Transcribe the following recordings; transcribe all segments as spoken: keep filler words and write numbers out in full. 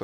Dur.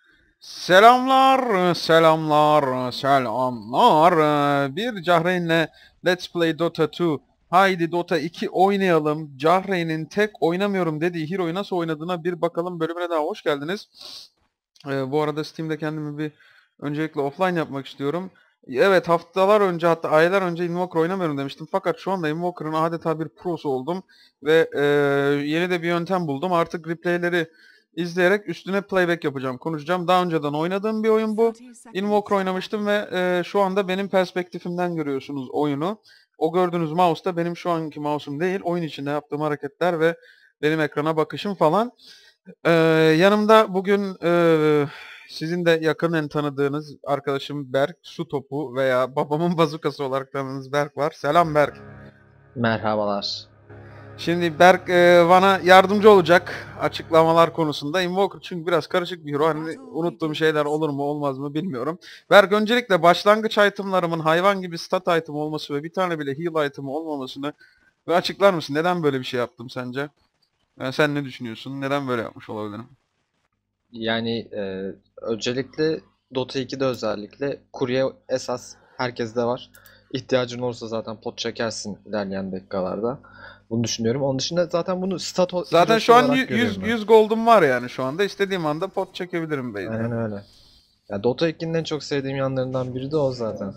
Selamlar, selamlar, selamlar. Bir Cahreyn'le Let's Play Dota iki. Haydi Dota iki oynayalım. Cahreyn'in tek oynamıyorum dediği hero'yu nasıl oynadığına bir bakalım. Bölümüne daha hoş geldiniz. Ee, bu arada Steam'de kendimi bir öncelikle offline yapmak istiyorum. Evet, haftalar önce, hatta aylar önce Invoker oynamıyorum demiştim. Fakat şu anda Invoker'ın adeta bir prosu oldum. Ve e, yeni de bir yöntem buldum. Artık replayleri izleyerek üstüne playback yapacağım, konuşacağım. Daha önceden oynadığım bir oyun bu. Invoker oynamıştım ve e, şu anda benim perspektifimden görüyorsunuz oyunu. O gördüğünüz mouse da benim şu anki mouse'um değil. Oyun içinde yaptığım hareketler ve benim ekrana bakışım falan. Ee, yanımda bugün e, sizin de yakından tanıdığınız arkadaşım Berk, su topu veya babamın bazukası olarak tanıdığınız Berk var. Selam Berk. Merhabalar. Şimdi Berk e, bana yardımcı olacak açıklamalar konusunda. Invoker çünkü biraz karışık bir hero. Hani unuttuğum şeyler olur mu olmaz mı bilmiyorum. Berk, öncelikle başlangıç itemlarımın hayvan gibi stat item olması ve bir tane bile heal item olmamasını ve açıklar mısın? Neden böyle bir şey yaptım sence? Yani sen ne düşünüyorsun? Neden böyle yapmış olabilirim? Yani e, öncelikle Dota ikide özellikle kurye esas herkeste var. İhtiyacın olursa zaten pot çekersin ilerleyen dakikalarda. Bunu düşünüyorum. Onun dışında zaten bunu stat o- Zaten hero'su şu an olarak yüz görüyorum ben. yüz gold'um var yani şu anda. İstediğim anda pot çekebilirim Aynen base'den. öyle. Ya Dota ikinin en çok sevdiğim yanlarından biri de o zaten.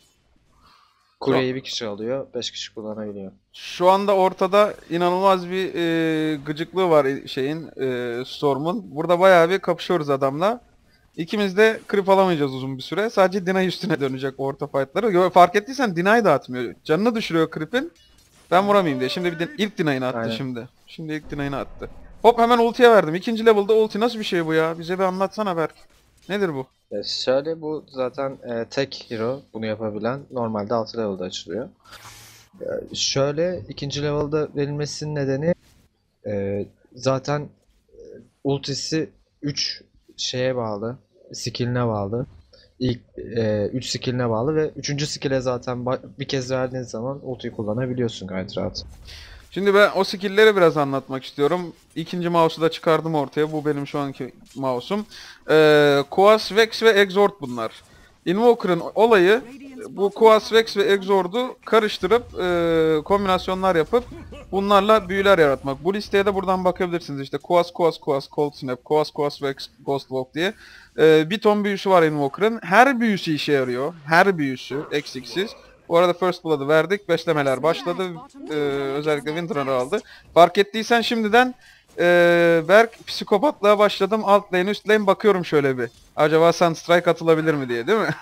Şu, Kuryeyi bir kişi alıyor, beş kişi kullanabiliyor. şu anda ortada inanılmaz bir e, gıcıklığı var şeyin, e, Storm'un. Burada bayağı bir kapışıyoruz adamla. İkimiz de creep alamayacağız uzun bir süre. Sadece Deny üstüne dönecek orta fight'ları. Yo, fark ettiysen Deny de atmıyor. Canını düşürüyor creep'in. Ben vuramayayım diye. Şimdi bir de ilk Deny'ini attı Aynen. şimdi. Şimdi ilk Deny'ini attı. Hop, hemen ultiye verdim. İkinci level'da ulti nasıl bir şey bu ya? Bize bir anlatsana Berk. Nedir bu? E, şöyle bu zaten e, tek hero bunu yapabilen normalde altı level'da açılıyor. E, şöyle ikinci level'da verilmesinin nedeni e, zaten ultisi üç şeye bağlı. Skill'ine bağlı. İlk üç skill'ine bağlı ve üçüncü skill'e zaten ba- bir kez verdiğin zaman ultiyi kullanabiliyorsun gayet rahat. Şimdi ben o skill'leri biraz anlatmak istiyorum. İkinci mouse'u da çıkardım ortaya. Bu benim şu anki mouse'um. Ee, Quas, Vex ve Exort bunlar. Invoker'ın olayı bu Quas, Vex ve Exort'u karıştırıp e, kombinasyonlar yapıp bunlarla büyüler yaratmak. Bu listeye de buradan bakabilirsiniz. İşte Quas, Quas, Quas, Cold Snap, Quas, Quas, Vex, Ghost Walk diye. Ee, bir ton büyüsü var Invoker'ın. Her büyüsü işe yarıyor. Her büyüsü eksiksiz. Bu arada First Blood'ı verdik. Beşlemeler başladı. Ee, özellikle Winter'ı aldı. Fark ettiysen şimdiden ee, Berk psikopatlığa başladım. Alt lane, üst lane bakıyorum şöyle bir. Acaba Sunstrike atılabilir mi diye, değil mi?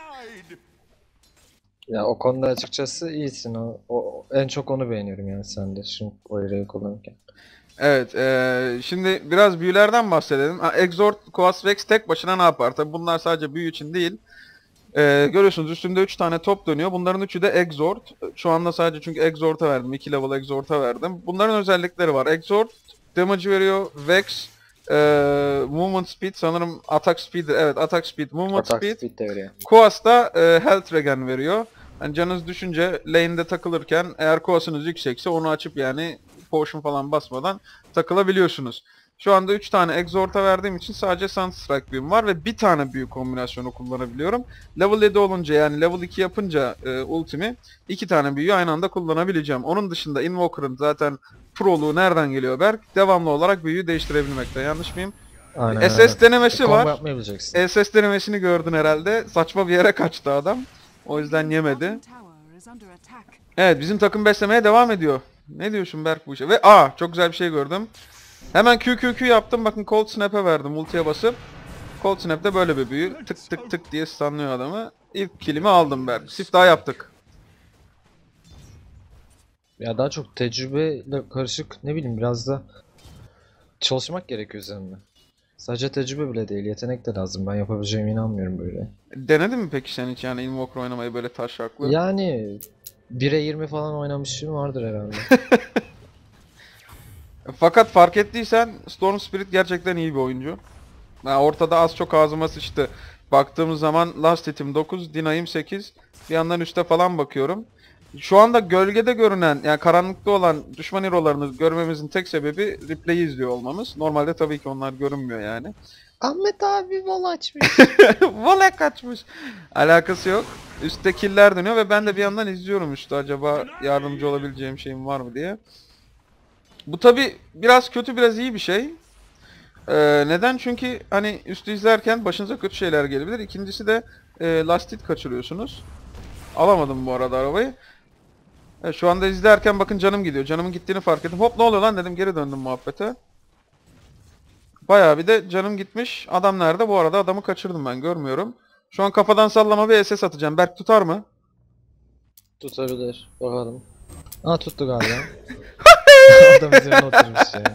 Ya o konuda açıkçası iyisin. O, o- en çok onu beğeniyorum yani sende şu o hero'yu kullanırken. Evet. ee, şimdi biraz büyülerden bahsedelim. Ha, Exort, Quas, Vex tek başına ne yapar? Tabi bunlar sadece büyü için değil. Ee, görüyorsunuz üstünde üç tane top dönüyor. Bunların üçü de Exort. Şu anda sadece çünkü Exort'a verdim. iki level Exort'a verdim. Bunların özellikleri var. Exort damage veriyor. Vex e, movement speed, sanırım attack speed. Evet, attack speed, movement Atak speed. speed de veriyor. Quas da e, health regen veriyor. Yani canınız düşünce lane'de takılırken eğer Quas'ınız yüksekse onu açıp yani potion falan basmadan takılabiliyorsunuz. Şu anda üç tane Exort'a verdiğim için sadece Sunstrike büyüm var ve bir tane büyü kombinasyonu kullanabiliyorum. Level yedi olunca, yani level iki yapınca e, ultimi iki tane büyüyü aynı anda kullanabileceğim. Onun dışında Invoker'ın zaten proluğu nereden geliyor Berk? Devamlı olarak büyüyü değiştirebilmekte. Yanlış mıyım? Aynen Bir öyle. S S denemesi Combo var. yapmayı bileceksin. S S denemesini gördün herhalde. Saçma bir yere kaçtı adam. O yüzden yemedi. Evet, bizim takım beslemeye devam ediyor. Ne diyorsun Berk bu işe? Ve aa, çok güzel bir şey gördüm. Hemen Q Q Q yaptım. Bakın Cold Snap'e verdim ultiye basıp. Cold Snap'te böyle bir büyü. Tık tık tık diye stunlıyor adamı. İlk killimi aldım Berk. Sif daha yaptık. Ya daha çok tecrübeyle karışık ne bileyim biraz da çalışmak gerekiyor üzerinde. Sadece tecrübe bile değil, yetenek de lazım. Ben yapabileceğime inanmıyorum böyle. Denedin mi peki sen hiç yani Invoker oynamayı böyle taşraklı? Yani bire yirmi falan oynamışım vardır herhalde. Fakat fark ettiysen Storm Spirit gerçekten iyi bir oyuncu. Yani ortada az çok ağzıma sıçtı. Baktığımız zaman Last Hit'im dokuz, Deny'im sekiz. Bir yandan üste falan bakıyorum. Şu anda gölgede görünen, yani karanlıkta olan düşman hero'larını görmemizin tek sebebi replay'i izliyor olmamız. Normalde tabii ki onlar görünmüyor yani. Ahmet abi bol açmış. Voley kaçmış. Alakası yok. Üstte killer dönüyor ve ben de bir yandan izliyorum üstte, acaba yardımcı olabileceğim şeyim var mı diye. Bu tabi biraz kötü biraz iyi bir şey. Ee, neden? Çünkü hani üstü izlerken başınıza kötü şeyler gelebilir. İkincisi de e, last hit kaçırıyorsunuz. Alamadım bu arada arabayı. Evet, şu anda izlerken bakın canım gidiyor. Canımın gittiğini fark ettim. Hop ne oluyor lan dedim, geri döndüm muhabbete. Bayağı bir de canım gitmiş. Adam nerede? Bu arada adamı kaçırdım ben, görmüyorum. Şu an kafadan sallama bir S S atacağım. Berk tutar mı? Tutabilir. Bakalım. Aa tuttu galiba. Adam üzerine oturmuş ya.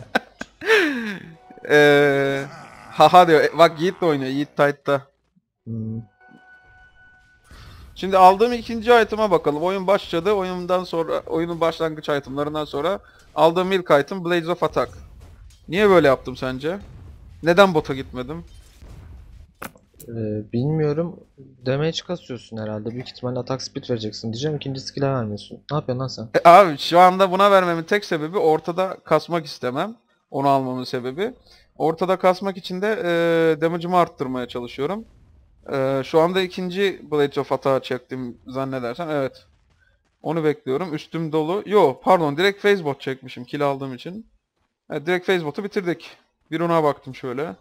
Eee haha diyor. E, Bak Yiğit de oynuyor. Yiğit tight'ta. Hmm. Şimdi aldığım ikinci item'a bakalım. Oyun başladı. Oyundan sonra, oyunun başlangıç itemlarından sonra aldığım ilk item Blades of Attack. Niye böyle yaptım sence? Neden bota gitmedim? Ee, bilmiyorum. Damage kasıyorsun herhalde. Büyük ihtimalle atak speed vereceksin diyeceğim. İkinci skill'e vermiyorsun. Ne yapıyorsun lan sen? E, abi şu anda buna vermemin tek sebebi ortada kasmak istemem. Onu almamın sebebi. Ortada kasmak için de e, damage'ımı arttırmaya çalışıyorum. E, şu anda ikinci Blades of Attack'ı çektim zannedersen. Evet. Onu bekliyorum. Üstüm dolu. Yo pardon, direkt phase bot çekmişim kill aldığım için. Evet, direkt phase bot'u bitirdik. Bir ona baktım şöyle.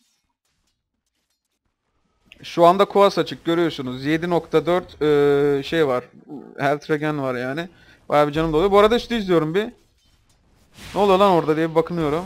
Şu anda Koas açık görüyorsunuz. yedi nokta dört e, şey var. Health regen var yani. Bayağı bir canım doluyor. Bu arada üstü izliyorum bir. Ne oluyor lan orada diye bir bakınıyorum.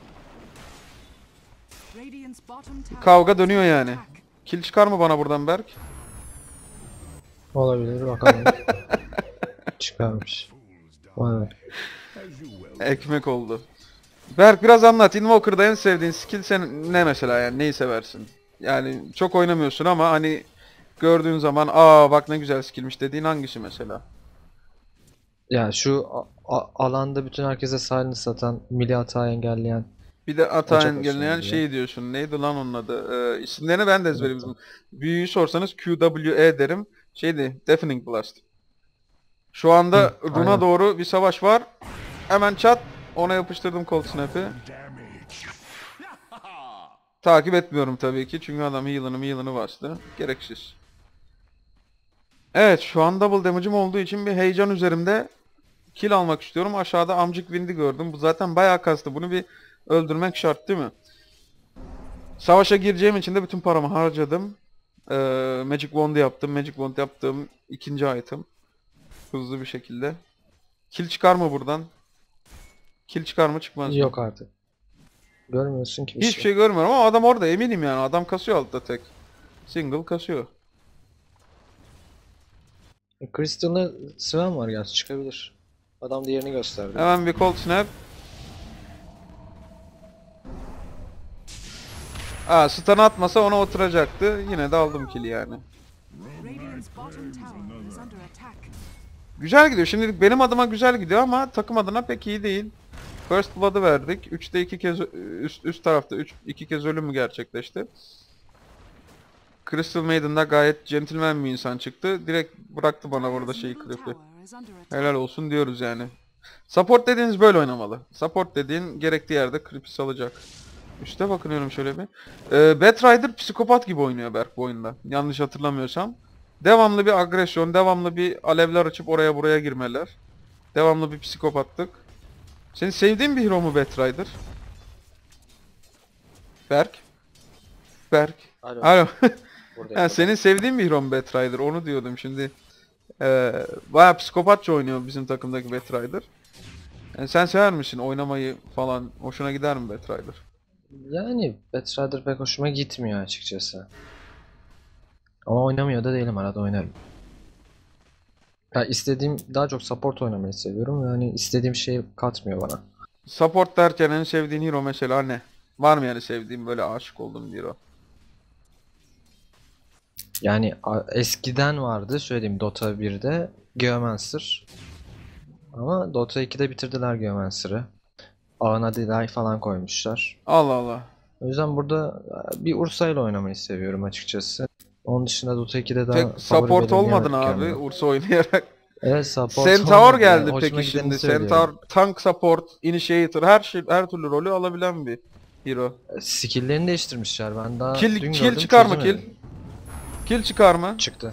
Kavga dönüyor yani. Kill çıkar mı bana buradan Berk? Olabilir bakalım. Çıkarmış. Vay be. Ekmek oldu. Berk biraz anlat. Invoker'da en sevdiğin skill sen ne mesela, yani neyi seversin? Yani çok oynamıyorsun ama hani gördüğün zaman aa bak ne güzel skillmiş dediğin hangisi mesela? Ya şu a- a- alanda bütün herkese silence satan, milli hata engelleyen Bir de o hata çok hoşuma engelleyen gidiyor. şey diyorsun. Neydi lan onun adı? Ee, isimlerini ben de ezberledim. Unuttum. Büyüyü sorsanız Q W E derim. Şeydi, Deafening Blast. Şu Hı, anda Runa aynen. doğru bir savaş var. Hemen çat ona yapıştırdım Cold Snap'i. Takip etmiyorum tabii ki çünkü adam heal'ını heal'ını bastı. Gereksiz. Evet, şu an double damage'ım olduğu için bir heyecan üzerimde. Kill almak istiyorum. Aşağıda amcık Wind'i gördüm. Bu zaten bayağı kastı. Bunu bir öldürmek şart değil mi? Savaşa gireceğim için de bütün paramı harcadım. Ee, Magic Wand yaptım. Magic Wand yaptığım ikinci item. Hızlı bir şekilde. Kill çıkar mı buradan? Kill çıkar mı çıkmaz mı? Yok artık. Görmüyorsun ki bir Hiçbir şey. şey görmüyorum ama adam orada eminim yani. Adam kasıyor altta tek. Single kasıyor. E, Crystal'la Sven var gerçi çıkabilir. Adam diğerini gösterdi. Hemen bir cold snap. Aa, stun atmasa ona oturacaktı. Yine de aldım kill'i yani. Güzel gidiyor. Şimdilik benim adıma güzel gidiyor ama takım adına pek iyi değil. First Blood'ı verdik. üçte iki kez üst, üst tarafta üç iki kez ölüm gerçekleşti. Crystal Maiden da gayet gentleman bir insan çıktı. Direkt bıraktı bana burada şeyi, Cliff'i. Helal olsun diyoruz yani. Support dediğiniz böyle oynamalı. Support dediğin gerektiği yerde Cliff'i salacak. Üste bakınıyorum şöyle bir. Ee, Batrider psikopat gibi oynuyor Berk bu oyunda. Yanlış hatırlamıyorsam. Devamlı bir agresyon, devamlı bir alevler açıp oraya buraya girmeler. Devamlı bir psikopatlık. Senin sevdiğin bir hero mu Batrider? Berk? Berk? Alo. Alo. Buradayım. Ha, senin sevdiğin bir hero mu Batrider? Onu diyordum şimdi. Ee, bayağı psikopatça oynuyor bizim takımdaki Batrider. Yani sen sever misin oynamayı falan? Hoşuna gider mi Batrider? Yani Batrider pek hoşuma gitmiyor açıkçası. Ama oynamıyor da değilim, arada oynarım. Ya istediğim, daha çok support oynamayı seviyorum. Yani istediğim şey katmıyor bana. Support derken en sevdiğin hero mesela ne? Var mı yani sevdiğin böyle aşık olduğun bir hero? Yani a- eskiden vardı, söyleyeyim, Dota birde Geomancer. Ama Dota ikide bitirdiler Geomancer'ı. Ağına delay falan koymuşlar. Allah Allah. O yüzden burada e, bir Ursa ile oynamayı seviyorum açıkçası. Onun dışında Dota ikide daha Pek favori support olmadın belirleyemem abi kendime. Ursa oynayarak. Evet, support Centaur olmadı. geldi Hoşuma peki gideni şimdi. söylüyorum. Centaur tank support, initiator her şey her türlü rolü alabilen bir hero. E, Skill'lerini değiştirmişler. Ben daha Kill, dün kill gördüm, çıkar mı çözemedim. kill? Kill çıkar mı? Çıktı.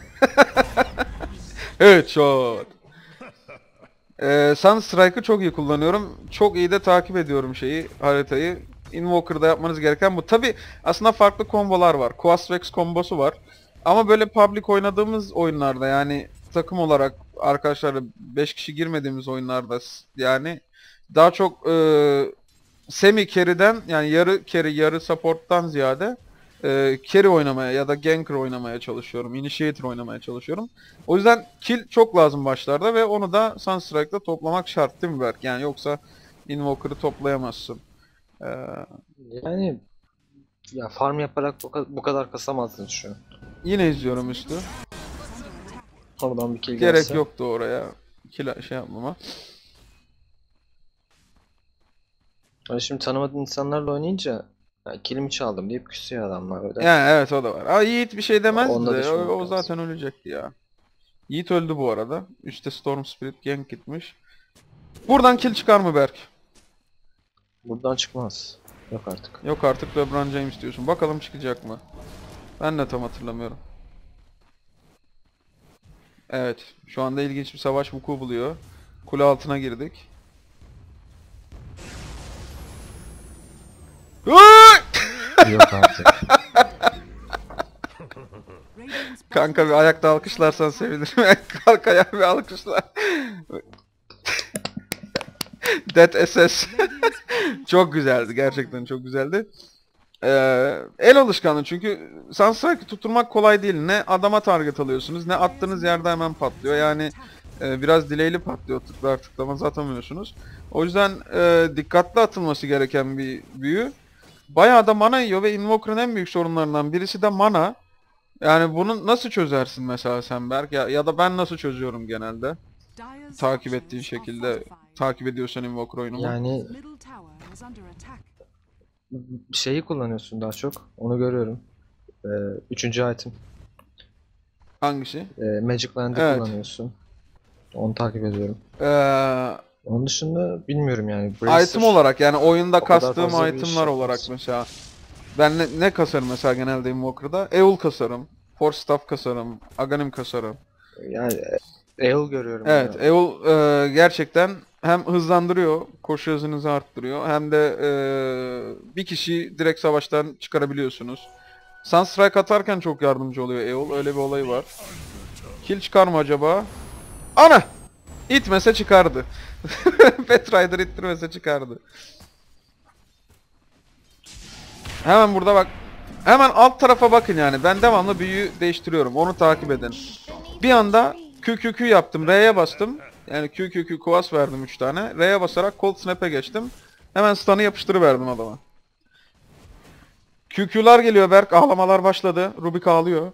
Evet shot. Ee, Sunstrike'ı çok iyi kullanıyorum. Çok iyi de takip ediyorum şeyi, haritayı. Invoker'da yapmanız gereken bu. Tabi aslında farklı kombolar var. Quasvex kombosu var. Ama böyle public oynadığımız oyunlarda yani takım olarak arkadaşlarla beş kişi girmediğimiz oyunlarda s- yani daha çok e, semi carry'den yani yarı carry yarı support'tan ziyade e, carry oynamaya ya da ganker oynamaya çalışıyorum. Initiator oynamaya çalışıyorum. O yüzden kill çok lazım başlarda ve onu da Sunstrike'da toplamak şart değil mi Berk? Yani yoksa Invoker'ı toplayamazsın. Ee, Yani ya farm yaparak bu kadar, bu kadar kasamazsın şu an. Yine izliyorum üstü. Oradan bir kill Gerek gelse. yoktu oraya. Kill şey yapmama. Yani şimdi tanımadığın insanlarla oynayınca ya, killimi çaldım deyip küsüyor adamlar öyle. Yani evet o da var. Ama Yiğit bir şey demezdi Onu da de o, düşünmek o lazım. zaten ölecekti ya. Yiğit öldü bu arada. Üstte Storm Spirit gank gitmiş. Buradan kill çıkar mı Berk? Buradan çıkmaz. Yok artık. Yok artık LeBron James diyorsun. Bakalım çıkacak mı? Ben de tam hatırlamıyorum. Evet. Şu anda ilginç bir savaş vuku buluyor. Kule altına girdik. Yok artık. Kanka bir ayakta alkışlarsan sevinirim. Kalk ayağa bir alkışla. Dead S S. Çok güzeldi. Gerçekten çok güzeldi. Ee, el alışkanlığı çünkü Sunstrike'ı tutturmak kolay değil. Ne adama target alıyorsunuz ne attığınız yerde hemen patlıyor. Yani e, biraz delay'li patlıyor. Tıklar tıklamaz atamıyorsunuz. O yüzden e, dikkatli atılması gereken bir büyü. Bayağı da mana yiyor ve Invoker'ın en büyük sorunlarından birisi de mana. Yani bunu nasıl çözersin mesela sen Berk? Ya, ya da ben nasıl çözüyorum genelde? Takip ettiğin şekilde takip ediyorsan Invoker oyunumu. Yani şeyi kullanıyorsun daha çok. Onu görüyorum. Ee, üçüncü item. Hangisi? Ee, Magic Land'i Evet. kullanıyorsun. Onu takip ediyorum. Ee, Onun dışında bilmiyorum yani. Bracer, item olarak yani oyunda o kadar kastığım fazla bir iş itemlar olarak yapmaz. mesela. Ben ne, ne kasarım mesela genelde Invoker'da? Eul kasarım. Force Staff kasarım. Aghanim kasarım. Yani Eol görüyorum. Evet, ya. Eul e, gerçekten hem hızlandırıyor, koşu hızınızı arttırıyor hem de e, bir kişiyi direkt savaştan çıkarabiliyorsunuz. Sunstrike atarken çok yardımcı oluyor Eol, öyle bir olayı var. Kill çıkar mı acaba? Ana! İtmese çıkardı. Batrider ittirmese çıkardı. Hemen burada bak. Hemen alt tarafa bakın yani. Ben devamlı büyüyü değiştiriyorum. Onu takip edin. Bir anda Q Q Q yaptım. R'ye bastım. Yani Q Q Q Kuvas verdim üç tane. R'ye basarak Cold Snap'e geçtim. Hemen stun'ı yapıştırıverdim adama. Q Q'lar geliyor Berk. Ağlamalar başladı. Rubik ağlıyor.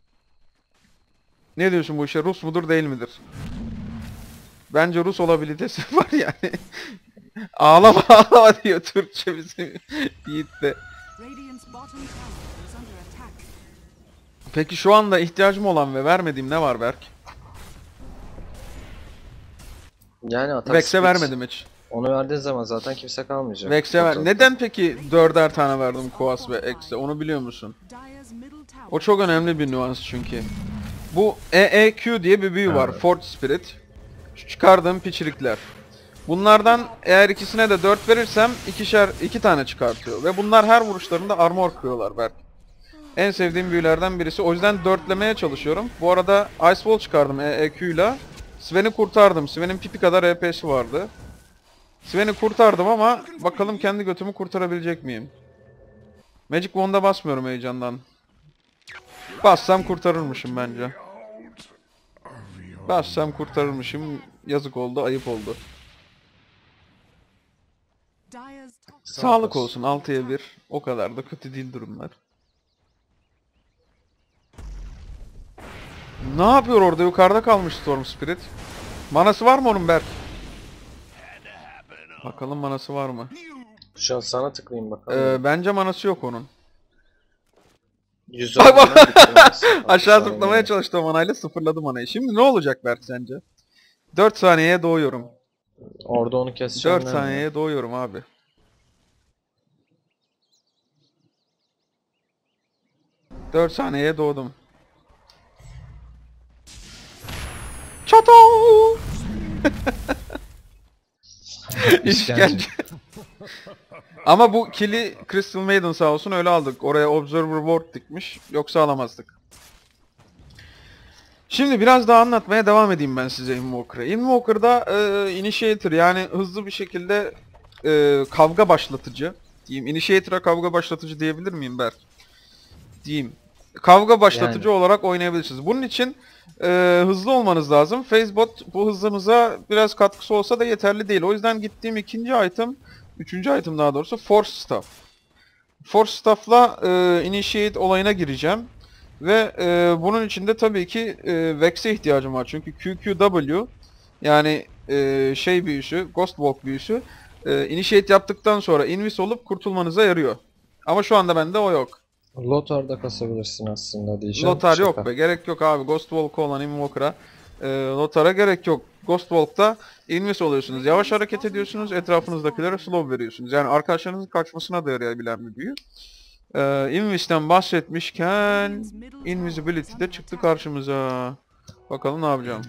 Ne diyorsun bu işe? Rus mudur değil midir? Bence Rus olabilitesi var yani. Ağlama ağlama diyor Türkçe bizim Yiğit de. Peki şu anda ihtiyacım olan ve vermediğim ne var Berk? Yani atak Vex'e speed. vermedim hiç. Onu verdiğin zaman zaten kimse kalmayacak. Vex'e ver. ortalıkta. Neden peki dörder tane verdim Koas ve X'e? Onu biliyor musun? O çok önemli bir nüans çünkü. Bu E E Q diye bir büyü var. Evet. Fort Spirit. Şu çıkardığım piçirikler. Bunlardan eğer ikisine de dört verirsem ikişer iki tane çıkartıyor. Ve bunlar her vuruşlarında armor kırıyorlar Berk. En sevdiğim büyülerden birisi. O yüzden dörtlemeye çalışıyorum. Bu arada Ice Wall çıkardım E E Q ile. Sven'i kurtardım. Sven'in pipi kadar E P'si vardı. Sven'i kurtardım ama bakalım kendi götümü kurtarabilecek miyim? Magic Wand'a basmıyorum heyecandan. Bassam kurtarırmışım bence. Bassam kurtarırmışım. Yazık oldu, ayıp oldu. Sağlık olsun altıya bir. O kadar da kötü değil durumlar. Ne yapıyor orada? Yukarıda kalmış Storm Spirit. Manası var mı onun Berk? Bakalım manası var mı? Şu an sana tıklayayım bakalım. Ee, bence manası yok onun. yüz Bak, bak. olmadan bitirmez. Aşağı altmış zıplamaya saniye. çalıştı o manayla sıfırladı manayı. Şimdi ne olacak Berk sence? dört saniyeye doğuyorum. Orada onu keseceğim. dört saniyeye doğuyorum abi. dört saniyeye doğdum. Çato! İşkence. Ama bu kili Crystal Maiden sağ olsun öyle aldık. Oraya Observer Ward dikmiş. Yoksa alamazdık. Şimdi biraz daha anlatmaya devam edeyim ben size Invoker'ı. Invoker'da e, Initiator yani hızlı bir şekilde e, kavga başlatıcı diyeyim. Initiator'a kavga başlatıcı diyebilir miyim Berk? Diyeyim. Kavga başlatıcı Yani. olarak oynayabilirsiniz. Bunun için e, hızlı olmanız lazım. Phasebot bu hızınıza biraz katkısı olsa da yeterli değil. O yüzden gittiğim ikinci item, üçüncü item daha doğrusu Force Staff. Force Staff'la e, Initiate olayına gireceğim. Ve e, bunun için de tabii ki e, Vex'e ihtiyacım var. Çünkü Q Q W yani e, şey büyüsü, Ghost Walk büyüsü e, Initiate yaptıktan sonra Invis olup kurtulmanıza yarıyor. Ama şu anda bende o yok. Lotar'da kasabilirsin aslında diyeceğim. Lotar yok Şaka. be. Gerek yok abi. Ghost Walk'u olan Invoker'a e, Lotar'a gerek yok. Ghost Walk'ta Invis oluyorsunuz. Yavaş hareket ediyorsunuz. Etrafınızdakilere slow veriyorsunuz. Yani arkadaşlarınızın kaçmasına da yarayabilen bir büyü. Ee, Invis'ten bahsetmişken Invisibility de çıktı karşımıza. Bakalım ne yapacağım.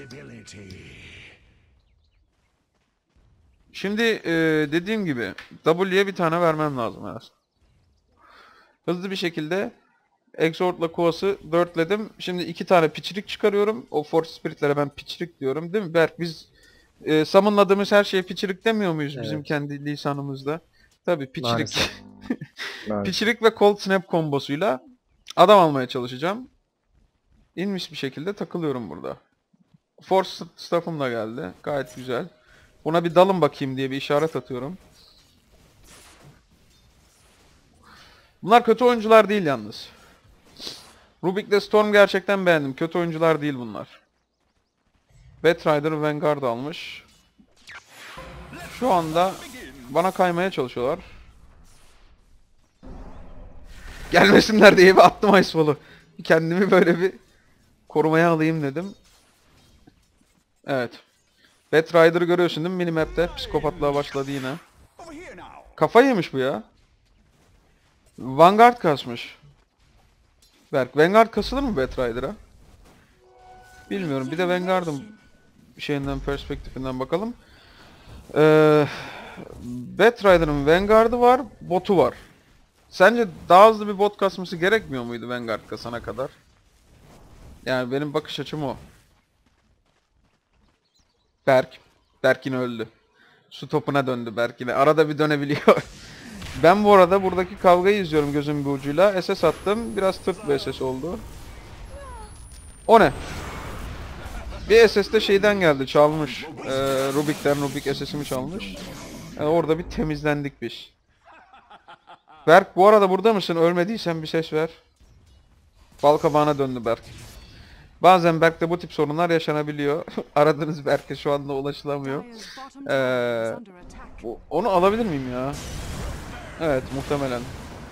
Şimdi e, dediğim gibi W'ye bir tane vermem lazım aslında. Hızlı bir şekilde Exort'la Kovas'ı dörtledim. Şimdi iki tane piçirik çıkarıyorum. O Force Spirit'lere ben piçirik diyorum değil mi Berk? Biz e, summonladığımız her şeye piçirik demiyor muyuz Evet. bizim kendi lisanımızda? Tabii piçirik. Maalesef. Maalesef. Piçirik ve Cold Snap kombosuyla adam almaya çalışacağım. İnmiş bir şekilde takılıyorum burada. Force Staff'ım da geldi. Gayet güzel. Buna bir dalın bakayım diye bir işaret atıyorum. Bunlar kötü oyuncular değil yalnız. Rubik'le Storm gerçekten beğendim. Kötü oyuncular değil bunlar. Batrider Vanguard almış. Şu anda bana kaymaya çalışıyorlar. Gelmesinler diye bir attım Icefall'u. Kendimi böyle bir korumaya alayım dedim. Evet. Batrider'ı görüyorsun değil mi minimap'te? Psikopatlığa başladı yine. Kafa yemiş bu ya. Vanguard kasmış. Berk, Vanguard kasılır mı Batrider'a? Bilmiyorum. Bir de Vanguard'ın şeyinden, perspektifinden bakalım. Ee, Batrider'ın Vanguard'ı var, botu var. Sence daha hızlı bir bot kasması gerekmiyor muydu Vanguard kasana kadar? Yani benim bakış açım o. Berk. Berk yine öldü. Su topuna döndü Berk yine. Arada bir dönebiliyor. Ben bu arada buradaki kavgayı izliyorum gözüm bir ucuyla. S S attım. Biraz tırt bir S S oldu. O ne? Bir S S de şeyden geldi. Çalmış. Ee, Rubik'ten Rubik S S'imi çalmış. Yani orada bir temizlendik biz. Berk bu arada burada mısın? Ölmediysen bir ses ver. Balkabağına döndü Berk. Bazen Berk'te bu tip sorunlar yaşanabiliyor. Aradığınız Berk'e şu anda ulaşılamıyor. Ee, bu- onu alabilir miyim ya? Evet muhtemelen.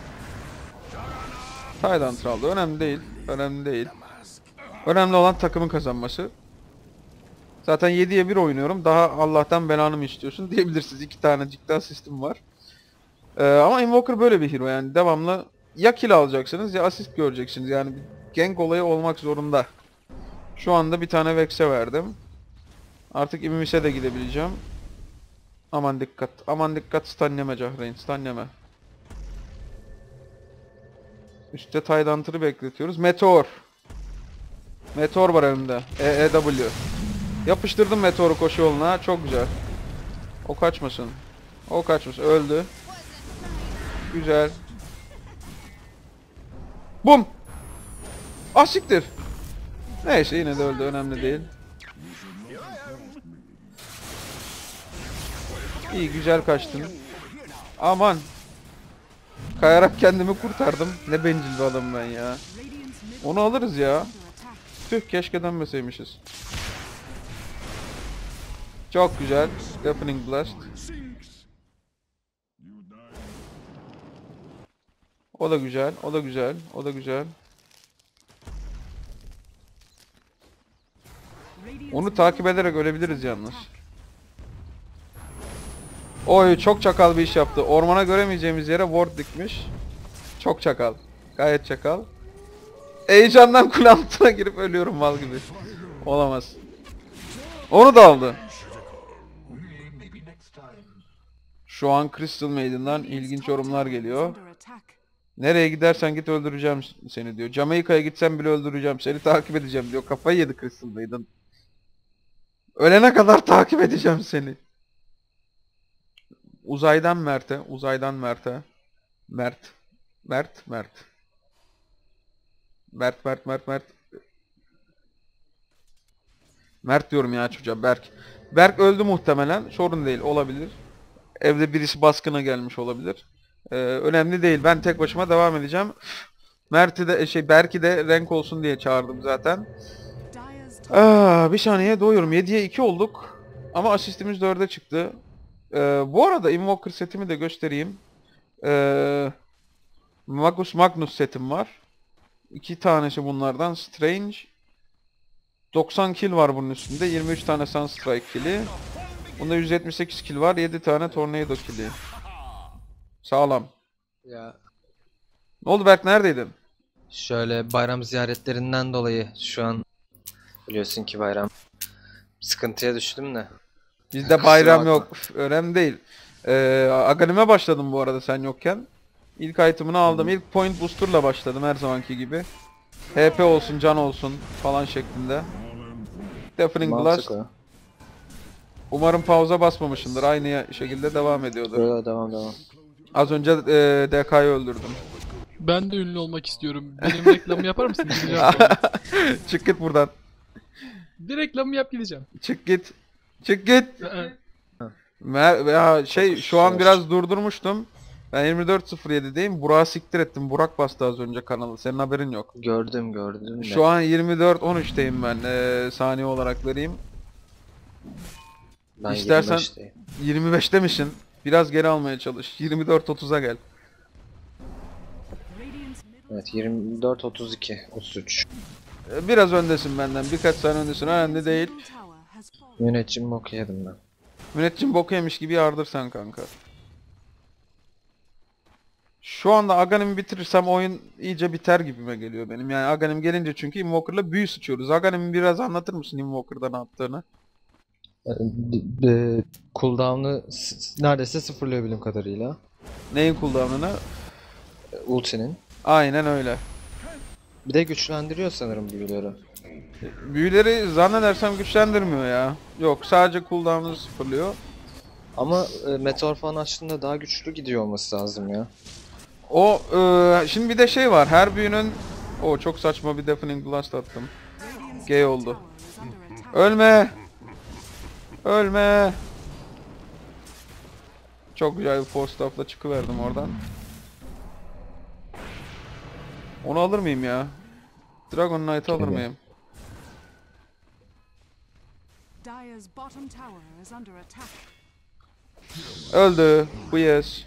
Tayland aldı. Önemli değil. Önemli değil. Önemli olan takımın kazanması. Zaten yediye bir oynuyorum. Daha Allah'tan belanı mı istiyorsun diyebilirsiniz. İki tanecik daha sistem var. Ee, ama Invoker böyle bir hero yani. Devamlı ya kill alacaksınız ya asist göreceksiniz. Yani bir gank olayı olmak zorunda. Şu anda bir tane Vex'e verdim. Artık Immis'e de gidebileceğim. Aman dikkat. Aman dikkat. Stun yeme Cahreyn. Stun yeme. Üstte Tidehunter'ı bekletiyoruz. Meteor. Meteor var önümde. E E W. Yapıştırdım Meteor'u koşu yoluna. Çok güzel. O kaçmasın. O kaçmasın. Öldü. Güzel. Bum. Ah siktir. Neyse yine de öldü. Önemli değil. İyi güzel kaçtın. Aman. Kayarak kendimi kurtardım. Ne bencil bir adam ben ya. Onu alırız ya. Tüh keşke dönmeseymişiz. Çok güzel. Deafening Blast. O da güzel. O da güzel. O da güzel. Onu takip ederek ölebiliriz yalnız. Oy çok çakal bir iş yaptı. Ormana göremeyeceğimiz yere ward dikmiş. Çok çakal. Gayet çakal. Heyecandan kule altına girip ölüyorum mal gibi. Olamaz. Onu da aldı. Şu an Crystal Maiden'dan ilginç yorumlar geliyor. Nereye gidersen git öldüreceğim seni diyor. Jamaika'ya gitsen bile öldüreceğim. Seni takip edeceğim diyor. Kafayı yedi Crystal Maiden. Ölene kadar takip edeceğim seni. Uzaydan Mert'e. Uzaydan Mert'e. Mert. Mert. Mert. Mert. Mert. Mert. Mert. Mert diyorum ya çocuğa. Berk. Berk öldü muhtemelen. Sorun değil. Olabilir. Evde birisi baskına gelmiş olabilir. Ee, önemli değil. Ben tek başıma devam edeceğim. Mert'i de şey Berk'i de renk olsun diye çağırdım zaten. Aa, bir saniye doğuyorum. yediye iki olduk. Ama asistimiz dörde çıktı. Ee, bu arada Invoker setimi de göstereyim. Ee, Magus Magnus setim var. İki tanesi bunlardan. Strange. doksan kill var bunun üstünde. yirmi üç tane Sunstrike kill'i. Bunda yüz yetmiş sekiz kill var. yedi tane Tornado kill'i. Sağlam. Ya Ne oldu Berk, neredeydin? şöyle bayram ziyaretlerinden dolayı şu an biliyorsun ki bayram sıkıntıya düştüm de. Bizde Kusura bayram bakma. yok. Üf, önemli değil. Ee, Aghanim'e başladım bu arada sen yokken. İlk item'ını aldım. İlk point booster'la başladım her zamanki gibi. H P olsun, can olsun falan şeklinde. Deafening Blast. Mantıklı. Umarım pauza basmamışımdır. Aynı şekilde devam ediyordu. Böyle devam devam. Az önce e, D K'yı öldürdüm. Ben de ünlü olmak istiyorum. Benim reklamı yapar mısın? Gideceğim sonra. Çık git buradan. Bir reklamı yap gideceğim. Çık git. Çık git. Ee, Mer ya şey şu an biraz durdurmuştum. Ben yirmi dört sıfır yedi'deyim. Burak'ı siktir ettim. Burak bastı az önce kanalı. Senin haberin yok. Gördüm gördüm de. Şu an yirmi dört on üç'teyim ben. Ee, saniye olarak vereyim. Ben İstersen- yirmi beşteyim. yirmi beş'te misin? Biraz geri almaya çalış. yirmi dört otuz'a gel. Evet yirmi dört otuz iki otuz üç. Ee, Biraz öndesin benden. Birkaç saniye öndesin. Önemli değil. Yöneticimi okuyalım ben. Müneccim bok yemiş gibi yardırsan kanka. Şu anda Aghanim'i bitirirsem oyun iyice biter gibime geliyor benim. Yani Aghanim gelince çünkü Invoker'la büyü sıçıyoruz. Aghanim'i biraz anlatır mısın Invoker'da ne yaptığını? Ee, d- d- Cooldown'ı s- neredeyse sıfırlıyor bildiğim kadarıyla. Neyin cooldown'ını? Ee, Ultinin. Aynen öyle. Bir de güçlendiriyor sanırım büyüleri. Büyüleri zannedersem güçlendirmiyor ya. Yok, sadece cooldown'ı sıfırlıyor. Ama e, meteor falan açtığında daha güçlü gidiyor olması lazım ya. O e, şimdi bir de şey var. Her büyünün o çok saçma bir Deafening Blast attım. Gay oldu. Ölme. Ölme. Çok güzel bir force staff'la çıkıverdim oradan. Onu alır mıyım ya? Dragon Knight'ı alır Kimi? mıyım? Dire's bottom tower is under attack. Öldü. Bu yes.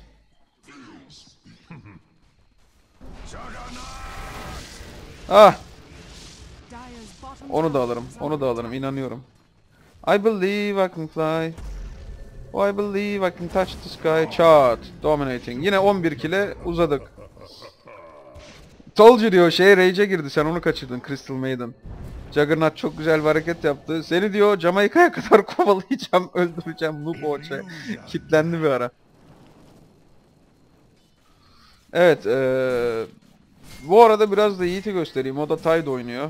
Ah, Dire's bottom onu da tower alırım. is Onu da under alırım. attack. İnanıyorum. I believe I can fly. Oh, I believe I can touch the sky. Chart. Dominating. Yine on bir kile uzadık. Told you diyor, şeye rage'e girdi. Sen onu kaçırdın Crystal Maiden. Juggernaut çok güzel bir hareket yaptı. Seni diyor Jamaika'ya kadar kovalayacağım, öldüreceğim. Noob Oç'a. Kitlendi bir ara. Evet. Ee, bu arada biraz da Yiğit'i göstereyim. O da Tide oynuyor.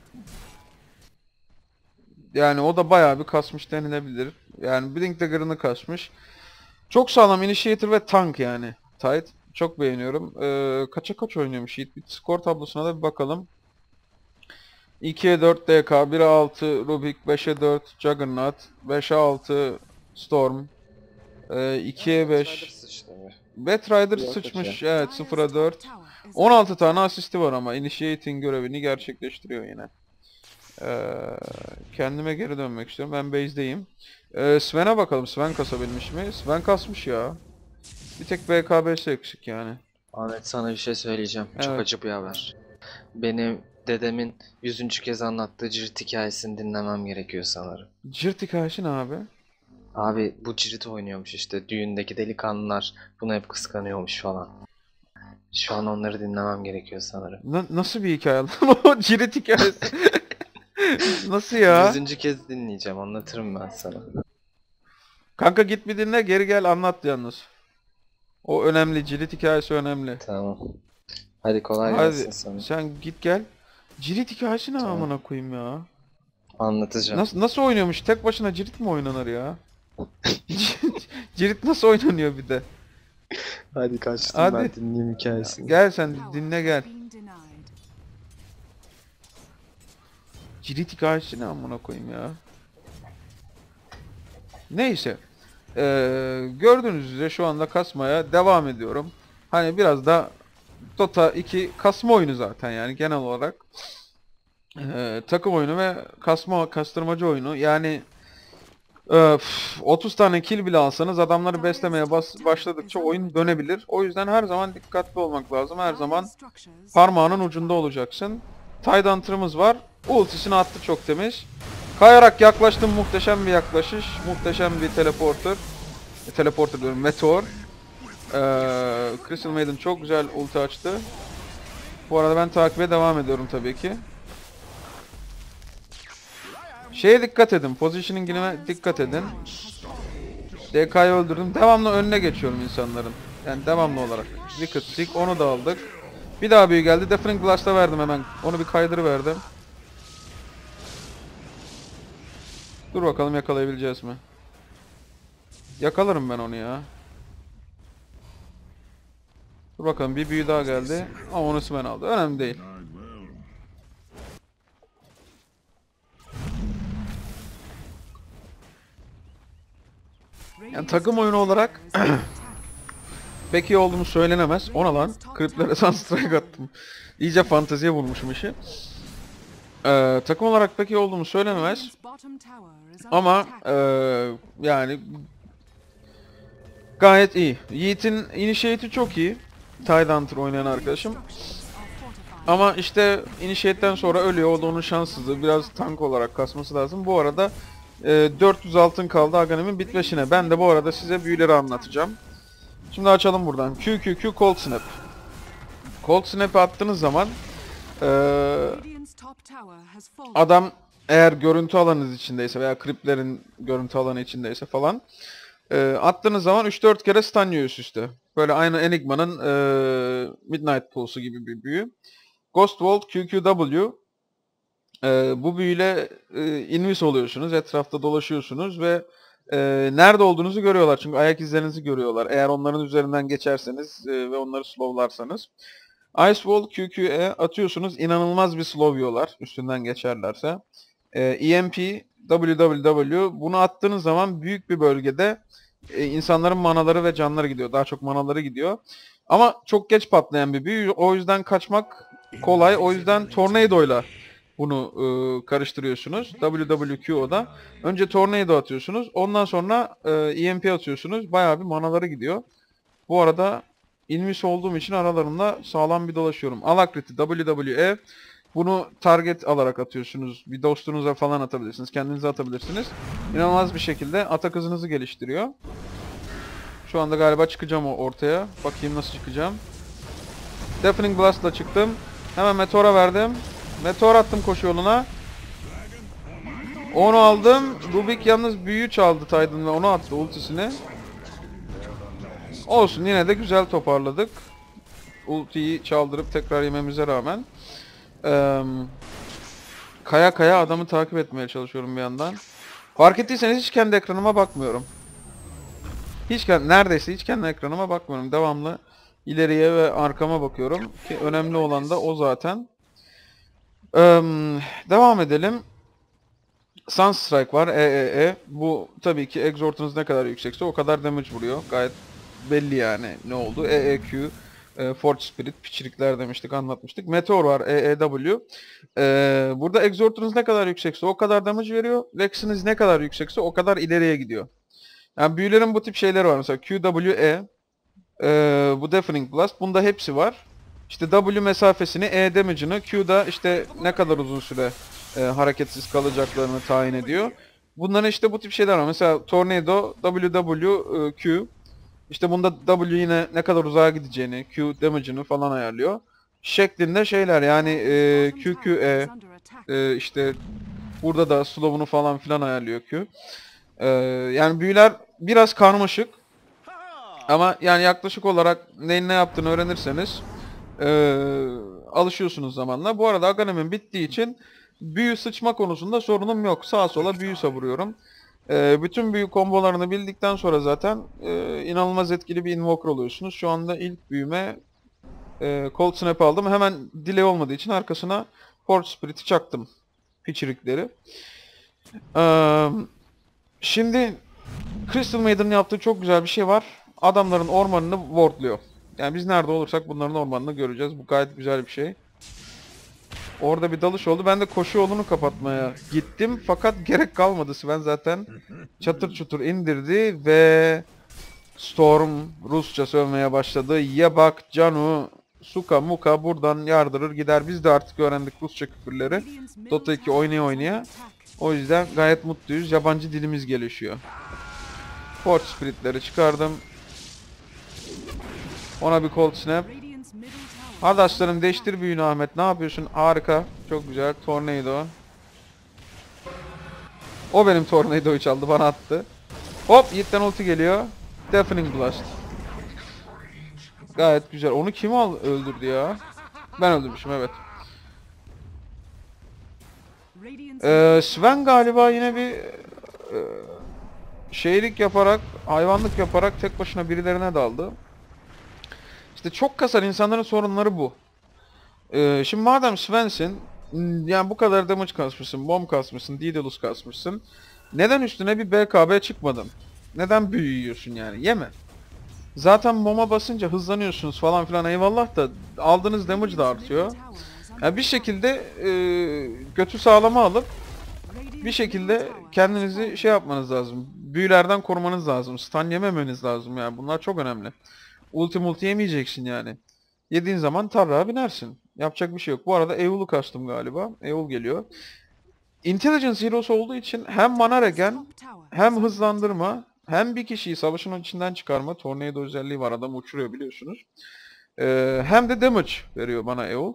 Yani o da bayağı bir kasmış denilebilir. Yani Blink Dagger'ını kasmış. Çok sağlam Initiator ve Tank yani. Tide. Çok beğeniyorum. Ee, kaça kaç oynuyormuş Yiğit? Bir skor tablosuna da bir bakalım. ikiye dört D K, bire altı Rubik, beşe dört Juggernaut, beşe altı Storm, e, ikiye beş Batrider Yok, sıçmış. kötü. Evet, Dire's sıfıra top dört. tower is on altı under tane attack. asisti var ama Initiating görevini gerçekleştiriyor yine. Ee, kendime geri dönmek istiyorum. Ben base'deyim. Ee, Sven'e bakalım. Sven kasabilmiş mi? Sven kasmış ya. Bir tek B K B'si eksik yani. Ahmet sana bir şey söyleyeceğim. Çok Evet. acı bir haber. Benim dedemin yüzüncü kez anlattığı cirit hikayesini dinlemem gerekiyor sanırım. Cirt hikayesi ne abi? Abi bu cirit oynuyormuş işte. Düğündeki delikanlılar bunu hep kıskanıyormuş falan. Şu an onları dinlemem gerekiyor sanırım. Na- nasıl bir hikaye lan o? Cirit hikayesi. Nasıl ya? Yüzüncü kez dinleyeceğim, anlatırım ben sana. Kanka git bir dinle, geri gel anlat yalnız. O önemli, cirit hikayesi önemli. Tamam. Hadi kolay gelsin Hadi sana. sen git gel. Cirit hikayesi ne Tamam. amına koyayım ya? Anlatacağım. Nasıl nasıl oynuyormuş? Tek başına cirit mi oynanır ya? Cirit nasıl oynanıyor bir de? Hadi kaçtım Hadi. ben, dinleyeyim hikayesini. Gel sen Tower dinle gel. has been denied. Cirit hikayesi ne amına koyayım ya? Neyse. Ee, gördüğünüz üzere şu anda kasmaya devam ediyorum. Hani biraz da Dota iki kasma oyunu zaten yani genel olarak. Ee, takım oyunu ve kasma kastırmacı oyunu. Yani öf, otuz tane kill bile alsanız adamları beslemeye bas, başladıkça oyun dönebilir. O yüzden her zaman dikkatli olmak lazım. Her zaman Dire's structures parmağının ucunda olacaksın. Tidehunter'ımız var. Ultisini attı çok temiz. Kayarak yaklaştım, muhteşem bir yaklaşış. Muhteşem bir teleporter. E, teleporter diyorum, meteor. Ee, Crystal Maiden çok güzel ulti açtı. Bu arada ben takibe devam ediyorum tabii ki. Şeye dikkat edin, positioning'ine dikkat edin. D K'yı öldürdüm. Devamlı önüne geçiyorum insanların. Yani devamlı olarak. Wicked Stick, onu da aldık. Bir daha büyü geldi. Deafening Blast'a verdim hemen. Onu bir kaydırıverdim. Dur bakalım yakalayabileceğiz mi? Yakalarım ben onu ya. Dur bakalım, bir büyü daha geldi. Ama onu Sven aldı. Önemli değil. Yani takım oyunu olarak pek iyi olduğumu söylenemez. Ona lan. Kriplere Sunstrike attım. İyice fanteziye vurmuşum işi. Ee, takım olarak pek iyi olduğumu söylenemez. Radiant's bottom tower is under Ama attack. ee, yani gayet iyi. Yiğit'in initiate'i çok iyi. Tidehunter oynayan arkadaşım. Structures are fortified. Ama işte initiate'den sonra ölüyor. O da onun şanssızlığı. Biraz tank olarak kasması lazım. Bu arada e, dört yüz altın kaldı Aghanim'in bitmesine. Ben de bu arada size büyüleri anlatacağım. Şimdi açalım buradan. Q Q Q Cold Snap. Cold Snap'i attığınız zaman e, Radiant's top tower has fallen. adam eğer görüntü alanınız içindeyse veya kriplerin görüntü alanı içindeyse falan e, attığınız zaman üç dört kere stun yiyor üst üste. Böyle aynı Enigma'nın e, Midnight Pulse'u gibi bir büyü. Ghost Vault Q Q W. Ee, bu büyüyle e, invis oluyorsunuz, etrafta dolaşıyorsunuz ve e, nerede olduğunuzu görüyorlar. Çünkü ayak izlerinizi görüyorlar. Eğer onların üzerinden geçerseniz e, ve onları slowlarsanız. Ice Wall Q Q E atıyorsunuz, inanılmaz bir slow yiyorlar üstünden geçerlerse. E, E M P W W W, bunu attığınız zaman büyük bir bölgede e, insanların manaları ve canları gidiyor. Daha çok manaları gidiyor. Ama çok geç patlayan bir büyü. O yüzden kaçmak kolay. O yüzden Tornado'yla bunu e, karıştırıyorsunuz. W W Q o da. Önce Tornado atıyorsunuz. Ondan sonra e, E M P atıyorsunuz. Bayağı bir manaları gidiyor. Bu arada invis olduğum için aralarında sağlam bir dolaşıyorum. Alacrity W W E. Bunu target alarak atıyorsunuz. Bir dostunuza falan atabilirsiniz. Kendinize atabilirsiniz. İnanılmaz bir şekilde atak hızınızı geliştiriyor. Şu anda galiba çıkacağım o ortaya. Bakayım nasıl çıkacağım. Deafening Blast'la çıktım. Hemen Meteor'a verdim. Meteor attım koşu yoluna. Onu aldım. Rubik yalnız büyüyü çaldı Titan ve onu attı ultisini. Olsun, yine de güzel toparladık. Ultiyi çaldırıp tekrar yememize rağmen. Ee, kaya kaya adamı takip etmeye çalışıyorum bir yandan. Fark ettiyseniz hiç kendi ekranıma bakmıyorum. Hiç kendi, neredeyse hiç kendi ekranıma bakmıyorum. Devamlı ileriye ve arkama bakıyorum. Ki önemli olan da o zaten. Ee, devam edelim. Sunstrike var. E E E. Bu tabii ki exortunuz ne kadar yüksekse o kadar damage vuruyor. Gayet belli yani ne oldu. E E Q, e, Forge Spirit, piçirikler demiştik, anlatmıştık. Meteor var. E E W. Ee, burada exortunuz ne kadar yüksekse o kadar damage veriyor. Vex'iniz ne kadar yüksekse o kadar ileriye gidiyor. Yani büyülerin bu tip şeyleri var. Mesela Q W E, e, bu Deafening Blast. Bunda hepsi var. İşte W mesafesini, E damage'ını, Q'da işte ne kadar uzun süre e, hareketsiz kalacaklarını tayin ediyor. Bunların işte bu tip şeyler var. Mesela Tornado W W Q İşte bunda W yine ne kadar uzağa gideceğini, Q damage'ını falan ayarlıyor. Şeklinde şeyler yani e, Q Q E e, işte burada da slow'unu falan filan ayarlıyor Q. E, yani büyüler biraz karmaşık. Ama yani yaklaşık olarak neyin ne yaptığını öğrenirseniz e, alışıyorsunuz zamanla. Bu arada Aghanim'in bittiği için büyü sıçma konusunda sorunum yok. Sağa sola büyü savuruyorum. E, bütün büyü kombolarını bildikten sonra zaten e, inanılmaz etkili bir invoker oluyorsunuz. Şu anda ilk büyüme e, Cold Snap aldım. Hemen delay olmadığı için arkasına Force Spirit'i çaktım. Piçirikleri. E, şimdi Crystal Maiden'ın yaptığı çok güzel bir şey var. Adamların ormanını wardluyor. Yani biz nerede olursak bunların ormanını göreceğiz. Bu gayet güzel bir şey. Orada bir dalış oldu. Ben de koşu yolunu kapatmaya gittim. Fakat gerek kalmadı. Sven zaten çatır çutur indirdi ve Storm Rusça sövmeye başladı. Ya bak Canu, Suka Muka buradan yardırır gider. Biz de artık öğrendik Rusça küfürleri. Dota iki oynaya oynaya. O yüzden gayet mutluyuz. Yabancı dilimiz gelişiyor. Force Spirit'leri çıkardım. Ona bir Cold Snap. Arkadaşlarım değiştir büyünü Ahmet. Ne yapıyorsun? Harika. Çok güzel. Tornado. O benim Tornado'yu çaldı. Bana attı. Hop. Yiğit'ten ulti geliyor. Deafening Blast. Gayet güzel. Onu kim al öldürdü ya? Ben öldürmüşüm evet. Ee, Sven galiba yine bir e, şeylik yaparak, hayvanlık yaparak tek başına birilerine daldı. İşte çok kasar insanların sorunları bu. Ee, şimdi madem Sven'sin, yani bu kadar damage kasmışsın, bomb kasmışsın, Daedalus kasmışsın. Neden üstüne bir B K B çıkmadın? Neden büyü yiyorsun yani? Yeme. Zaten bomb'a basınca hızlanıyorsunuz falan filan eyvallah da aldığınız damage da artıyor. Yani bir şekilde e, götü sağlama alıp bir şekilde kendinizi şey yapmanız lazım. Büyülerden korumanız lazım. Stun yememeniz lazım yani. Bunlar çok önemli. Ulti multi yemeyeceksin yani. Yediğin zaman tarrağa binersin. Yapacak bir şey yok. Bu arada Eul'u kastım galiba. Eul geliyor. Intelligence Heroes olduğu için hem mana regen, hem hızlandırma, hem bir kişiyi savaşın içinden çıkarma. Tornado özelliği var. Adam uçuruyor biliyorsunuz. Ee, hem de damage veriyor bana Eul.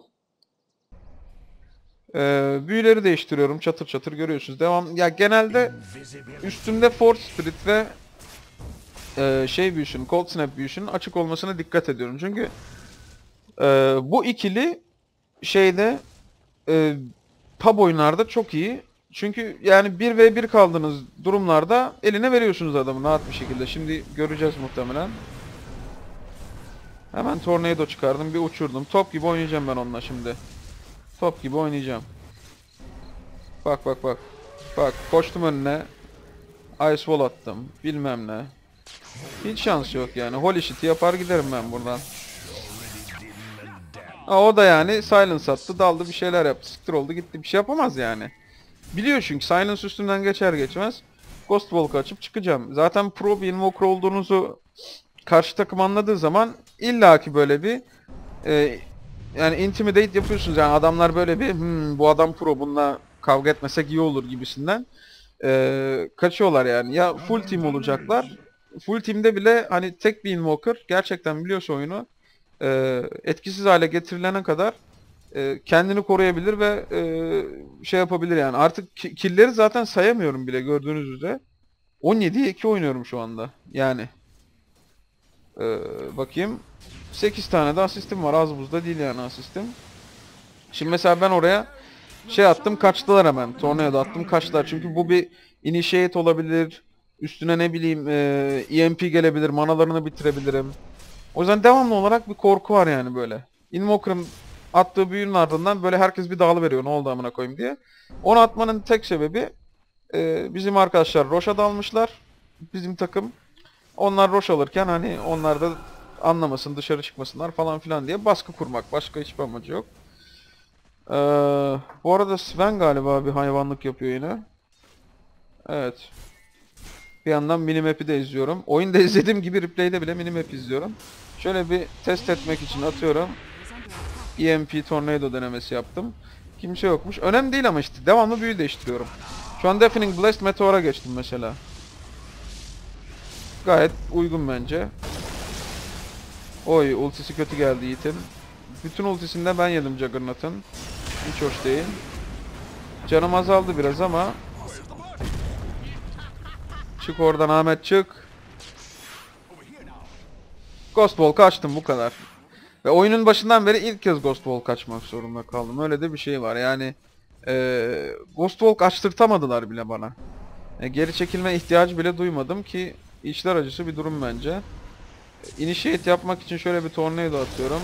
Ee, büyüleri değiştiriyorum. Çatır çatır görüyorsunuz. Devam. Ya genelde üstümde Force Spirit ve e, şey büyüsünün, Cold Snap büyüsünün açık olmasına dikkat ediyorum. Çünkü e, bu ikili şeyde e, pub oyunlarda çok iyi. Çünkü yani bir ve bir kaldığınız durumlarda eline veriyorsunuz adamı rahat bir şekilde. Şimdi göreceğiz muhtemelen. Hemen Tornado çıkardım, bir uçurdum. Top gibi oynayacağım ben onunla şimdi. Top gibi oynayacağım. Bak bak bak. Bak koştum önüne. Ice Wall attım. Bilmem ne. Hiç şans yok yani. Holy shit yapar giderim ben buradan. Ha, o da yani silence attı, daldı bir şeyler yaptı. Siktir oldu gitti, bir şey yapamaz yani. Biliyor çünkü silence üstünden geçer geçmez Ghost Walk açıp çıkacağım. Zaten pro bir invoker olduğunuzu karşı takım anladığı zaman illaki böyle bir e, yani intimidate yapıyorsunuz. Yani adamlar böyle bir hmm, bu adam pro, bununla kavga etmesek iyi olur gibisinden e, kaçıyorlar yani. Ya full team olacaklar. Full team'de bile hani tek bir invoker gerçekten biliyorsa oyunu e, etkisiz hale getirilene kadar e, kendini koruyabilir ve e, şey yapabilir yani. Artık ki- kill'leri zaten sayamıyorum bile gördüğünüz üzere. on yediye iki oynuyorum şu anda. Yani e, bakayım. sekiz tane de asistim var. Az buzda değil yani asistim. Şimdi mesela ben oraya şey attım, kaçtılar hemen. Tornado attım, kaçtılar. Çünkü bu bir initiate olabilir. Üstüne ne bileyim e, E M P gelebilir. Manalarını bitirebilirim. O yüzden devamlı olarak bir korku var yani böyle. Invoker'ın attığı büyünün ardından böyle herkes bir dağılıveriyor. Ne oldu amına koyayım diye. Onu atmanın tek sebebi e, bizim arkadaşlar Roche'a dalmışlar. Bizim takım. Onlar Roche alırken hani onlar da anlamasın, dışarı çıkmasınlar falan filan diye baskı kurmak. Başka hiçbir amacı yok. Ee, bu arada Sven galiba bir hayvanlık yapıyor yine. Evet. Bir yandan minimap'i de izliyorum. Oyunda izlediğim gibi replay'de bile minimap izliyorum. Şöyle bir test etmek için atıyorum. E M P Tornado denemesi yaptım. Kimse yokmuş. Önemli değil ama işte devamlı büyü değiştiriyorum. Şu an Deafening Blast Meteor'a geçtim mesela. Gayet uygun bence. Oy, ultisi kötü geldi Yiğit'in. Bütün ultisinde ben yedim Juggernaut'ın. Hiç hoş değil. Canım azaldı biraz ama. Çık oradan Ahmet, çık. Ghost Ball kaçtım, bu kadar. Ve oyunun başından beri ilk kez Ghost Ball kaçmak zorunda kaldım. Öyle de bir şey var yani. E, Ghost Ball kaçtırtamadılar bile bana. E, geri çekilme ihtiyacı bile duymadım ki içler acısı bir durum bence. E, initiate yapmak için şöyle bir tornado atıyorum.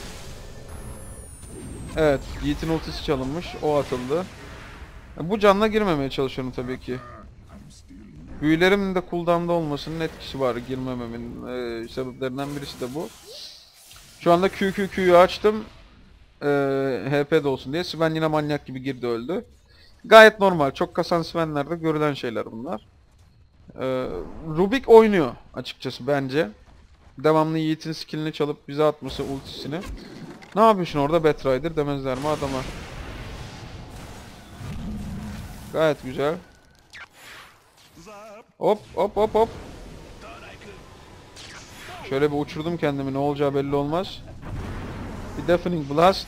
Evet, Yiğit'in ultisi çalınmış. O atıldı. E, bu canla girmemeye çalışıyorum tabii ki. Büyülerimin de cooldown'da olmasının etkisi var girmememin e, sebeplerinden birisi de bu. Şu anda Q Q Q'yu açtım. E, H P de olsun diye. Sven yine manyak gibi girdi, öldü. Gayet normal. Çok kasan Sven'lerde görülen şeyler bunlar. E, Rubik oynuyor açıkçası bence. Devamlı Yiğit'in skillini çalıp bize atması, ultisini. Ne yapıyorsun orada Batrider demezler mi adama? Gayet güzel. Hop hop hop hop. Şöyle bir uçurdum kendimi, ne olacağı belli olmaz. Bir Deafening Blast.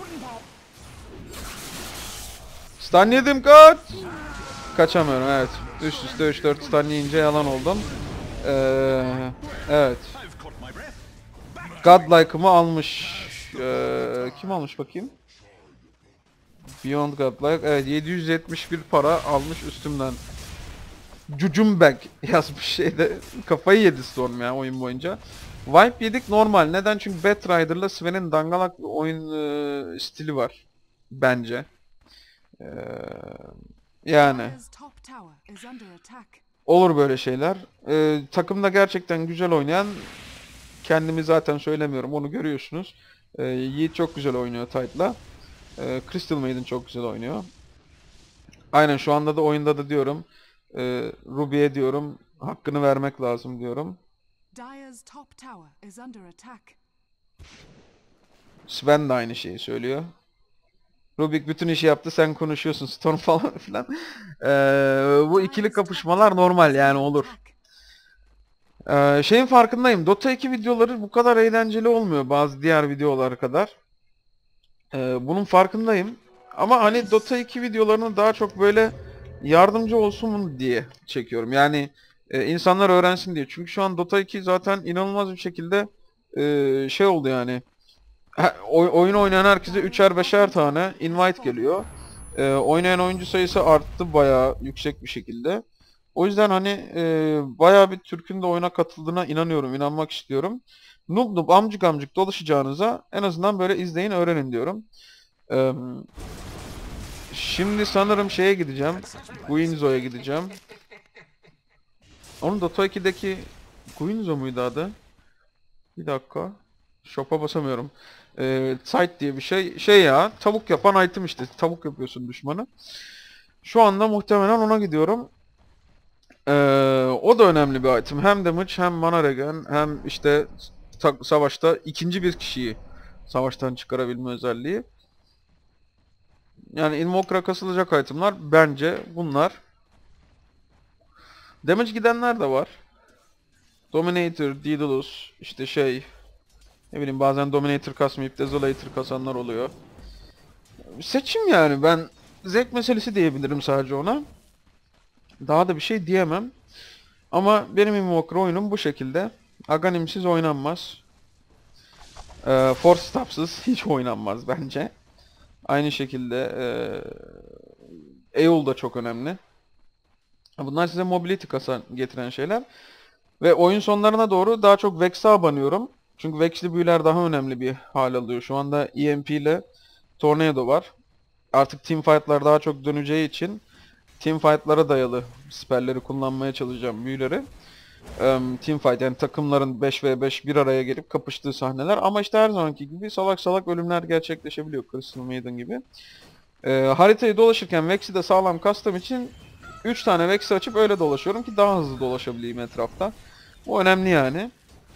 Stun yedim, kaç! Kaçamıyorum, evet. Üst üste üç dört stun yiyince yalan oldum. Ee, evet. Godlike'ımı almış. Ee, kim almış bakayım? Beyond Godlike. Evet, yedi yüz yetmiş bir para almış üstümden. Cucumbag yazmış şeyde. Kafayı yedi Storm ya oyun boyunca. Wipe yedik normal. Neden? Çünkü Batrider'la Sven'in dangalak bir oyun e, stili var. Bence. Ee, yani. Dire's top tower is under attack. Olur böyle şeyler. Ee, takımda gerçekten güzel oynayan, kendimi zaten söylemiyorum, onu görüyorsunuz. Ee, Yiğit çok güzel oynuyor Tide'la. Ee, Crystal Maiden çok güzel oynuyor. Aynen, şu anda da oyunda da diyorum. E, Ruby'ye diyorum, hakkını vermek lazım diyorum. Dire's top tower is under attack. Sven de aynı şeyi söylüyor. Rubik bütün işi yaptı, sen konuşuyorsun Storm falan filan. Ee, bu ikili kapışmalar normal yani, olur. Ee, şeyin farkındayım. Dota iki videoları bu kadar eğlenceli olmuyor bazı diğer videolar kadar. Ee, bunun farkındayım. Ama hani Dota iki videolarını daha çok böyle yardımcı olsun mu diye çekiyorum. Yani e, insanlar öğrensin diye. Çünkü şu an Dota iki zaten inanılmaz bir şekilde e, şey oldu yani. Ha, oy- oyun oynayan herkese üçer beşer tane invite geliyor. E, oynayan oyuncu sayısı arttı bayağı yüksek bir şekilde. O yüzden hani e, bayağı bir Türk'ün de oyuna katıldığına inanıyorum, inanmak istiyorum. Noob noob amcık amcık dolaşacağınıza en azından böyle izleyin, öğrenin diyorum. E, şimdi sanırım şeye gideceğim. Guinzo'ya gideceğim. Onun Dota ikideki Guinzo muydu adı? Bir dakika. Shop'a basamıyorum. Ee, site diye bir şey. Şey ya, tavuk yapan item işte. Tavuk yapıyorsun düşmanı. Şu anda muhtemelen ona gidiyorum. Ee, o da önemli bir item. Hem damage hem mana regen hem işte ta- savaşta ikinci bir kişiyi savaştan çıkarabilme özelliği. Yani Invoker'a kasılacak itemlar bence bunlar. Damage gidenler de var. Dominator, Daedalus, işte şey, ne bileyim, bazen Dominator kasmayıp Desolator kasanlar oluyor. Seçim yani, ben zevk meselesi diyebilirim sadece ona. Daha da bir şey diyemem. Ama benim Invoker oyunum bu şekilde. Aghanim'siz oynanmaz. Ee, Force Staff'sız hiç oynanmaz bence. Aynı şekilde ee, Eol da çok önemli. Bunlar size mobility kasa getiren şeyler. Ve oyun sonlarına doğru daha çok Vex'e abanıyorum. Çünkü Vex'li büyüler daha önemli bir hal alıyor. Şu anda E M P ile Tornado var. Artık teamfight'lar daha çok döneceği için teamfight'lara dayalı spell'leri kullanmaya çalışacağım, büyüleri. Um, teamfight yani takımların beş ve beş bir araya gelip kapıştığı sahneler. Ama işte her zamanki gibi salak salak ölümler gerçekleşebiliyor, Crystal Maiden gibi. Ee, haritayı dolaşırken Vex'i de sağlam kastığım için üç tane Vex'i açıp öyle dolaşıyorum ki daha hızlı dolaşabileyim etrafta. Bu önemli yani.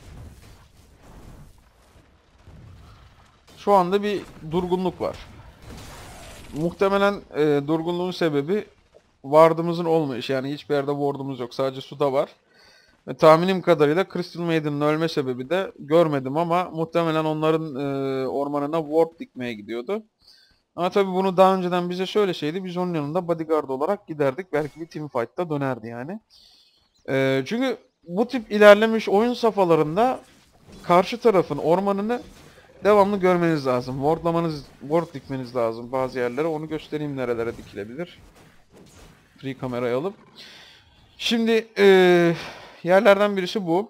Şu anda bir durgunluk var. Muhtemelen e, durgunluğun sebebi ward'ımızın olmayışı. Yani hiçbir yerde ward'umuz yok. Sadece suda var. Ve tahminim kadarıyla Crystal Maiden'ın ölme sebebi de görmedim ama muhtemelen onların e, ormanına ward dikmeye gidiyordu. Ama tabii bunu daha önceden bize söyleseydi biz onun yanında bodyguard olarak giderdik. Belki bir teamfight'ta dönerdi yani. E, çünkü bu tip ilerlemiş oyun safhalarında karşı tarafın ormanını devamlı görmeniz lazım. Wardlamanız, ward dikmeniz lazım bazı yerlere. Onu göstereyim nerelere dikilebilir. Free kamerayı alıp. Şimdi e, yerlerden birisi bu.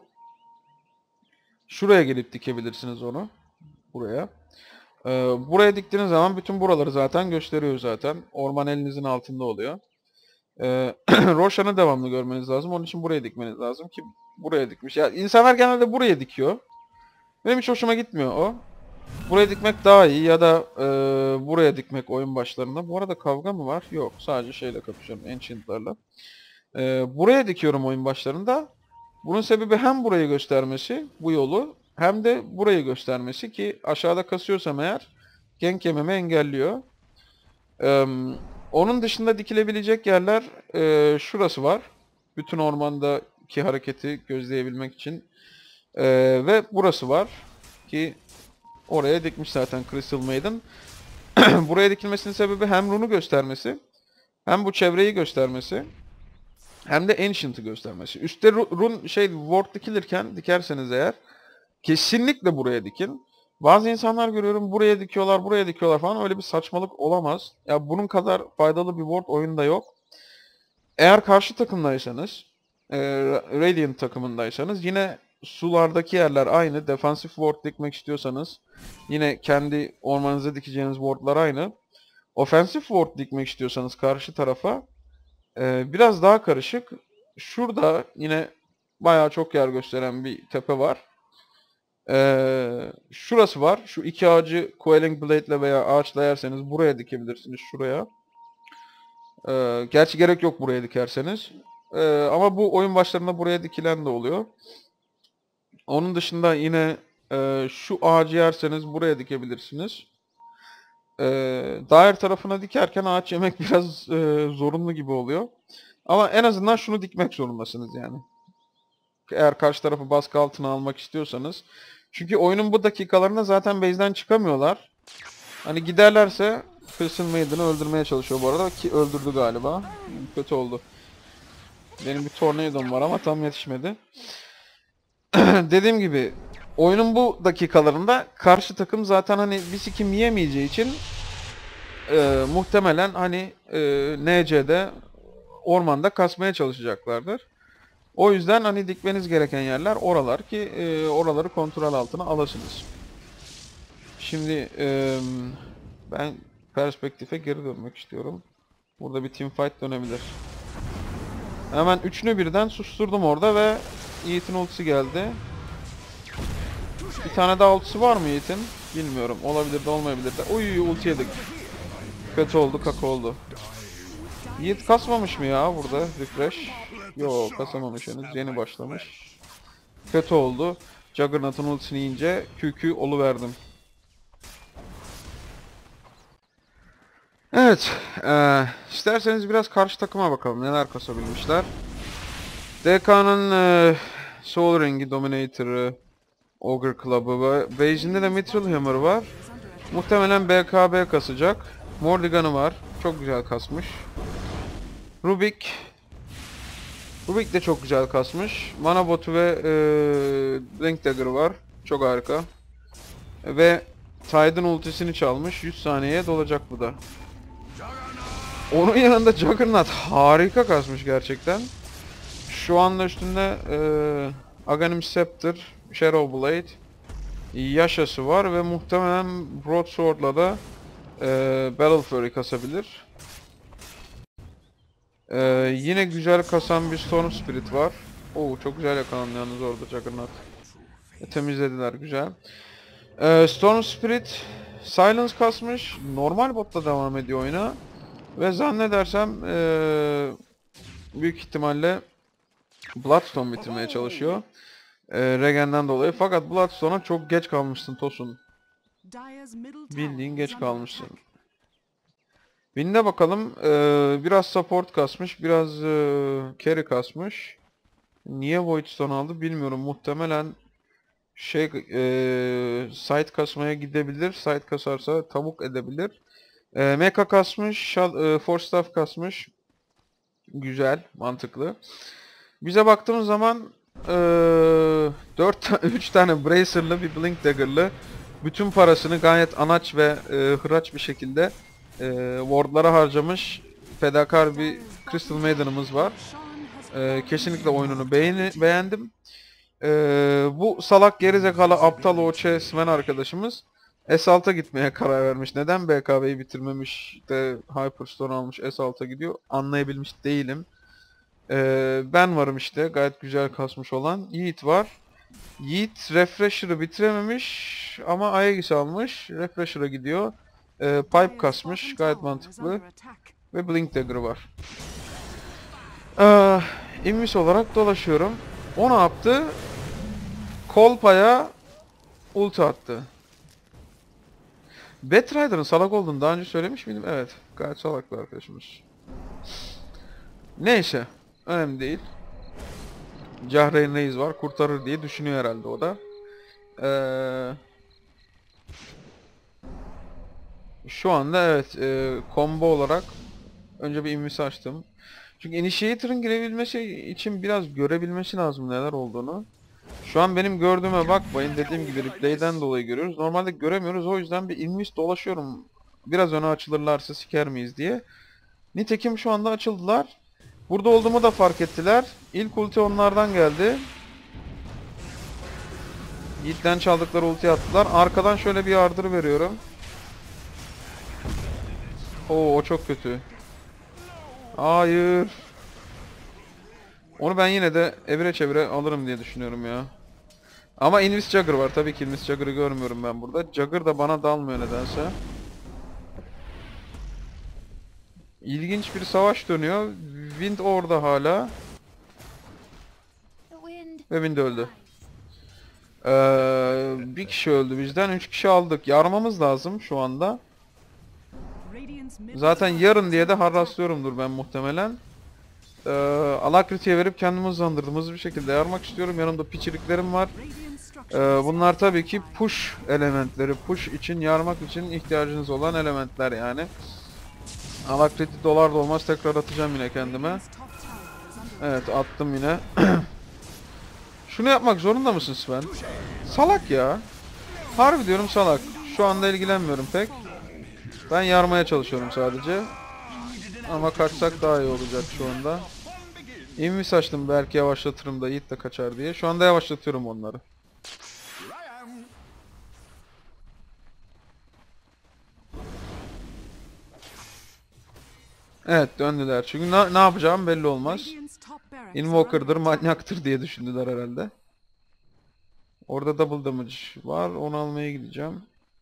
Şuraya gelip dikebilirsiniz onu. Buraya. E, buraya diktiğiniz zaman bütün buraları zaten gösteriyor zaten. Orman elinizin altında oluyor. E, Roshan'ı devamlı görmeniz lazım. Onun için buraya dikmeniz lazım ki buraya dikmiş. Ya insanlar genelde buraya dikiyor. Benim hiç hoşuma gitmiyor o. Buraya dikmek daha iyi ya da e, buraya dikmek oyun başlarında. Bu arada kavga mı var? Yok. Sadece şeyle kapışıyorum. Ancient'larla. E, buraya dikiyorum oyun başlarında. Bunun sebebi hem burayı göstermesi, bu yolu, hem de burayı göstermesi ki aşağıda kasıyorsam eğer gank yememi engelliyor. E, Onun dışında dikilebilecek yerler e, şurası var. Bütün ormandaki hareketi gözleyebilmek için. E, ve burası var ki oraya dikmiş zaten Crystal Maiden. Buraya dikilmesinin sebebi hem rune'u göstermesi, hem bu çevreyi göstermesi, hem de Ancient'ı göstermesi. Üstte ru- rune şey ward dikilirken dikerseniz eğer kesinlikle buraya dikin. Bazı insanlar görüyorum buraya dikiyorlar, buraya dikiyorlar falan, öyle bir saçmalık olamaz. Ya bunun kadar faydalı bir ward oyunda yok. Eğer karşı takımdaysanız, e, Radiant takımındaysanız yine sulardaki yerler aynı. Defansif ward dikmek istiyorsanız yine kendi ormanınıza dikeceğiniz wardlar aynı. Ofensif ward dikmek istiyorsanız karşı tarafa e, biraz daha karışık. Şurada yine bayağı çok yer gösteren bir tepe var. E, şurası var. Şu iki ağacı Quelling Blade ile veya ağaçla yerseniz buraya dikebilirsiniz. Şuraya. E, gerçi gerek yok buraya dikerseniz. E, ama bu oyun başlarında buraya dikilen de oluyor. Onun dışında yine e, şu ağacı yerseniz buraya dikebilirsiniz. E, daire tarafına dikerken ağaç yemek biraz e, zorunlu gibi oluyor. Ama en azından şunu dikmek zorundasınız yani. Eğer karşı tarafı baskı altına almak istiyorsanız. Çünkü oyunun bu dakikalarında zaten base'den çıkamıyorlar. Hani giderlerse Crystal Maiden'ı öldürmeye çalışıyor bu arada ki öldürdü galiba. Kötü oldu. Benim bir tornado'm var ama tam yetişmedi. Dediğim gibi oyunun bu dakikalarında karşı takım zaten hani bir sikim yiyemeyeceği için e, muhtemelen hani e, N C'de ormanda kasmaya çalışacaklardır. O yüzden hani dikmeniz gereken yerler oralar ki e, oraları kontrol altına alasınız. Şimdi e, ben perspektife geri dönmek istiyorum. Burada bir teamfight dönebilir. Hemen üçünü birden susturdum orada ve Yiğit'in ultisi geldi. Bir tane daha ultisi var mı Yiğit'in? Bilmiyorum. Olabilir de olmayabilir de. Uy ulti yedik. Kötü oldu, kaka oldu. Yiğit kasmamış mı ya burada? Refresh. Yo kasamamış henüz. Yeni başlamış. Kötü oldu. Juggernaut'un ultisini yiyince Q Q oluverdim. Evet. E, isterseniz biraz karşı takıma bakalım. Neler kasabilmişler. D K'nın e, Soul Ring'i, Dominator'ı, Ogre Club'ı ve base'inde de Mithril Hammer var. Muhtemelen B K B kasacak. Morrigan'ı var. Çok güzel kasmış. Rubik. Rubik de çok güzel kasmış. Mana botu ve e, Link Dagger'ı var. Çok harika. Ve Tide'ın ultisini çalmış. yüz saniyeye dolacak bu da. Onun yanında Juggernaut harika kasmış gerçekten. Şu anda üstünde e, Aghanim Scepter, Shadow Blade, Yasha'sı var ve muhtemelen Broadsword'la da e, Battle Fury kasabilir. E, yine güzel kasan bir Storm Spirit var. Oo çok güzel yakalandı yalnız orada Juggernaut. E, temizlediler güzel. E, Storm Spirit Silence kasmış. Normal botla devam ediyor oyuna. Ve zannedersem e, büyük ihtimalle Bloodstone bitirmeye çalışıyor. E, Regen'den dolayı. Fakat Bloodstone'a çok geç kalmışsın Tosun. Bildiğin geç kalmışsın. Win'de bakalım. E, biraz support kasmış. Biraz e, carry kasmış. Niye Void Stone aldı bilmiyorum. Muhtemelen şey eee site kasmaya gidebilir. Site kasarsa tavuk edebilir. Eee Mecha kasmış. Shal, eee, Force Staff kasmış. Güzel, mantıklı. Bize baktığımız zaman eee dört üç tane Bracer'lı bir Blink Dagger'lı bütün parasını gayet anaç ve eee, hıraç bir şekilde eee wardlara harcamış fedakar bir Crystal Maiden'ımız var. Eee, kesinlikle oyununu beğeni beğendim. Eee, bu salak gerizekalı aptal O Ç Sven arkadaşımız S altı'a gitmeye karar vermiş. Neden B K B'yi bitirmemiş de Hyperstone almış S altı'a gidiyor anlayabilmiş değilim. Eee, ben varım işte gayet güzel kasmış olan. Yiğit var. Yiğit Refresher'ı bitirememiş ama Aegis almış. Refresher'a gidiyor. Eee, pipe kasmış gayet mantıklı. Ve Blink Dagger'ı var. Eee invis olarak dolaşıyorum. O ne yaptı? Kolpa'ya ulti attı. Batrider'ın salak olduğunu daha önce söylemiş miydim? Evet. Gayet salak bir arkadaşımız. Neyse. Önemli değil. Cahreyn Reis var. Kurtarır diye düşünüyor herhalde o da. Ee, şu anda evet. E, combo olarak önce bir invis açtım. Çünkü Initiator'ın girebilmesi için biraz görebilmesi lazım neler olduğunu. Şu an benim gördüğüme bakmayın. Dediğim gibi replay'den dolayı görüyoruz. Normalde göremiyoruz. O yüzden bir invis dolaşıyorum. Biraz öne açılırlarsa siker miyiz diye. Nitekim şu anda açıldılar. Burada olduğumu da fark ettiler. İlk ulti onlardan geldi. Yiğit'ten çaldıkları ulti attılar. Arkadan şöyle bir yardır veriyorum. Oo o çok kötü. Hayır. Onu ben yine de evire çevire alırım diye düşünüyorum ya. Ama Invis Jagger var. Tabii ki Invis Jagger'ı görmüyorum ben burada. Jagger da bana dalmıyor nedense. İlginç bir savaş dönüyor. Wind orada hala. Ve Wind öldü. Ee, bir kişi öldü bizden. Üç kişi aldık. Yarmamız lazım şu anda. Zaten yarın diye de harrastlıyorumdur ben muhtemelen. Ee, Alacrity'ye verip kendimi hızlandırdım. Hızlı bir şekilde yarmak istiyorum. Yanımda piçiriklerim var. Ee, bunlar tabii ki push elementleri. Push için, yarmak için ihtiyacınız olan elementler yani. Alacrity dolar da olmaz. Tekrar atacağım yine kendime. Evet attım yine. Şunu yapmak zorunda mısın Sven? Salak ya. Harbi diyorum salak. Şu anda ilgilenmiyorum pek. Ben yarmaya çalışıyorum sadece. Ama kaçsak daha iyi olacak şu anda. İnvis açtım belki yavaşlatırım da Yiğit de kaçar diye. Şu anda yavaşlatıyorum onları. Evet döndüler. Çünkü ne, ne yapacağım belli olmaz. Invoker'dır, manyaktır diye düşündüler herhalde. Orada double damage var. Onu almaya gideceğim.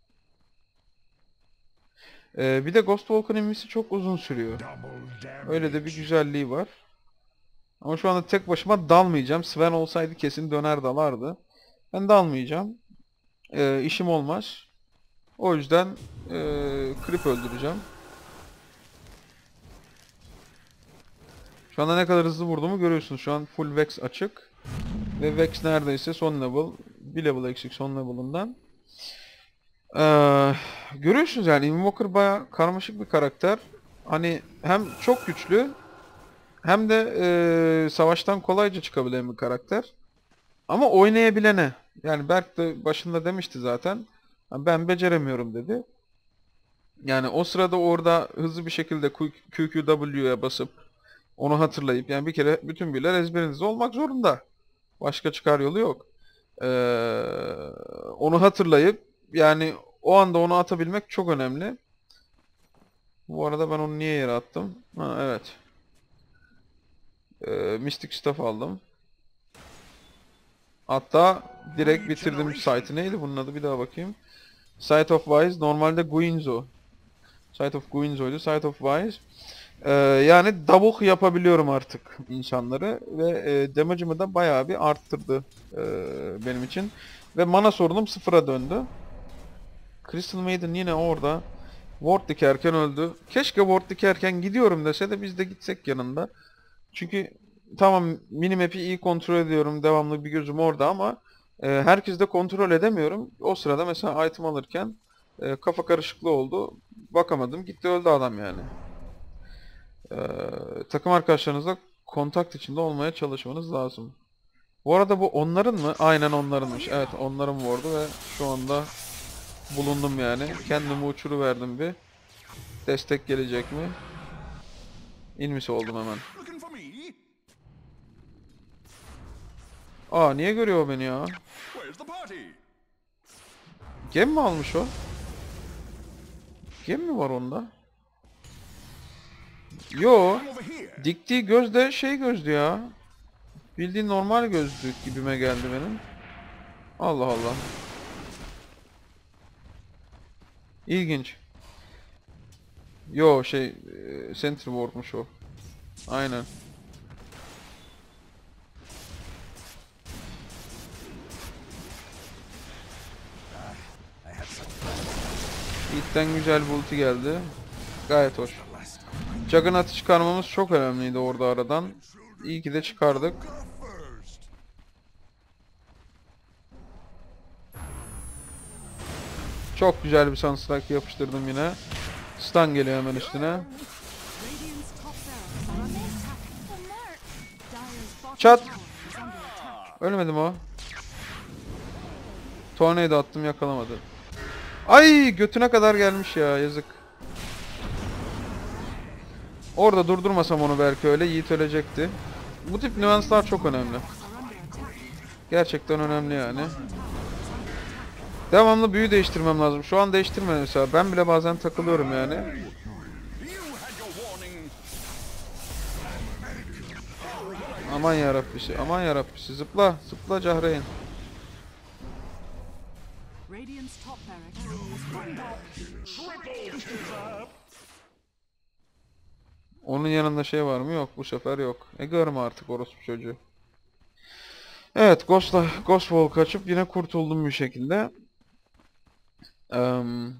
Ee, bir de Ghost Walk'un inmesi çok uzun sürüyor. Öyle de bir güzelliği var. Ama şu anda tek başıma dalmayacağım. Sven olsaydı kesin döner dalardı. Ben dalmayacağım. Ee, işim olmaz. O yüzden ee, creep öldüreceğim. Şu anda ne kadar hızlı vurduğumu görüyorsunuz. Şu an full Vex açık. Ve Vex neredeyse son level. Bir level eksik son level'ından. Ee, görüyorsunuz yani Invoker bayağı karmaşık bir karakter. Hani hem çok güçlü hem de ee, savaştan kolayca çıkabilen bir karakter. Ama oynayabilene. Yani Berk de başında demişti zaten. Ben beceremiyorum dedi. Yani o sırada orada hızlı bir şekilde Q Q W'ye basıp onu hatırlayıp yani bir kere bütün birler ezberinizde olmak zorunda. Başka çıkar yolu yok. Ee, onu hatırlayıp yani o anda onu atabilmek çok önemli. Bu arada ben onu niye yere attım? Ha evet. Ee, Mystic Staff aldım. Hatta direkt bitirdim site'ı. Neydi bunun adı? Bir daha bakayım. Site of Wise. Normalde Guinzo. Site of Guinzo'ydu. Site of Wise. Ee, yani davuk yapabiliyorum artık insanları. Ve e, damage'ımı da bayağı bir arttırdı e, benim için. Ve mana sorunum sıfıra döndü. Crystal Maiden yine orada. Ward dikerken öldü. Keşke ward dikerken gidiyorum dese de biz de gitsek yanında. Çünkü tamam minimap'i iyi kontrol ediyorum. Devamlı bir gözüm orada ama e, herkes de kontrol edemiyorum. O sırada mesela item alırken e, kafa karışıklığı oldu. Bakamadım. Gitti öldü adam yani. E, takım arkadaşlarınızla kontakt içinde olmaya çalışmanız lazım. Bu arada bu onların mı? Aynen onlarınmış. Evet onların vurdu ve şu anda bulundum yani. Kendimi uçuruverdim bir. Destek gelecek mi? İnmiş oldum hemen. Aa niye görüyor o beni ya? Gem mi almış o? Gem mi var onda? Yo. Diktiği göz de şey gözdü ya. Bildiğin normal gözlük gibime geldi benim. Allah Allah. İlginç. Yo şey e, Sentry Ward'muş o. Aynen. İlkten güzel bir ulti geldi. Gayet hoş. Juggernaut'ı çıkarmamız çok önemliydi orada aradan. İyi ki de çıkardık. Çok güzel bir Sunstrike yapıştırdım yine. Stun geliyor hemen üstüne. Radiant's top barracks are under attack. Dire's bottom Çat. tower is under attack. Ölmedim o. Tornado attım yakalamadı. Ay götüne kadar gelmiş ya yazık. Orada durdurmasam onu belki öyle Yiğit ölecekti. Bu tip nüanslar çok önemli. Are under attack. Gerçekten önemli yani. Devamlı büyü değiştirmem lazım. Şu an değiştirmedim mesela. Ben bile bazen takılıyorum yani. Aman yarabbisi, aman yarabbisi. Zıpla, zıpla Cahreyn. Radiant's top barracks is under Onun yanında şey var mı? Yok, bu sefer yok. E görme artık orospu çocuğu. Evet, Ghost'la Ghost Wall kaçıp yine kurtuldum bir şekilde. Eee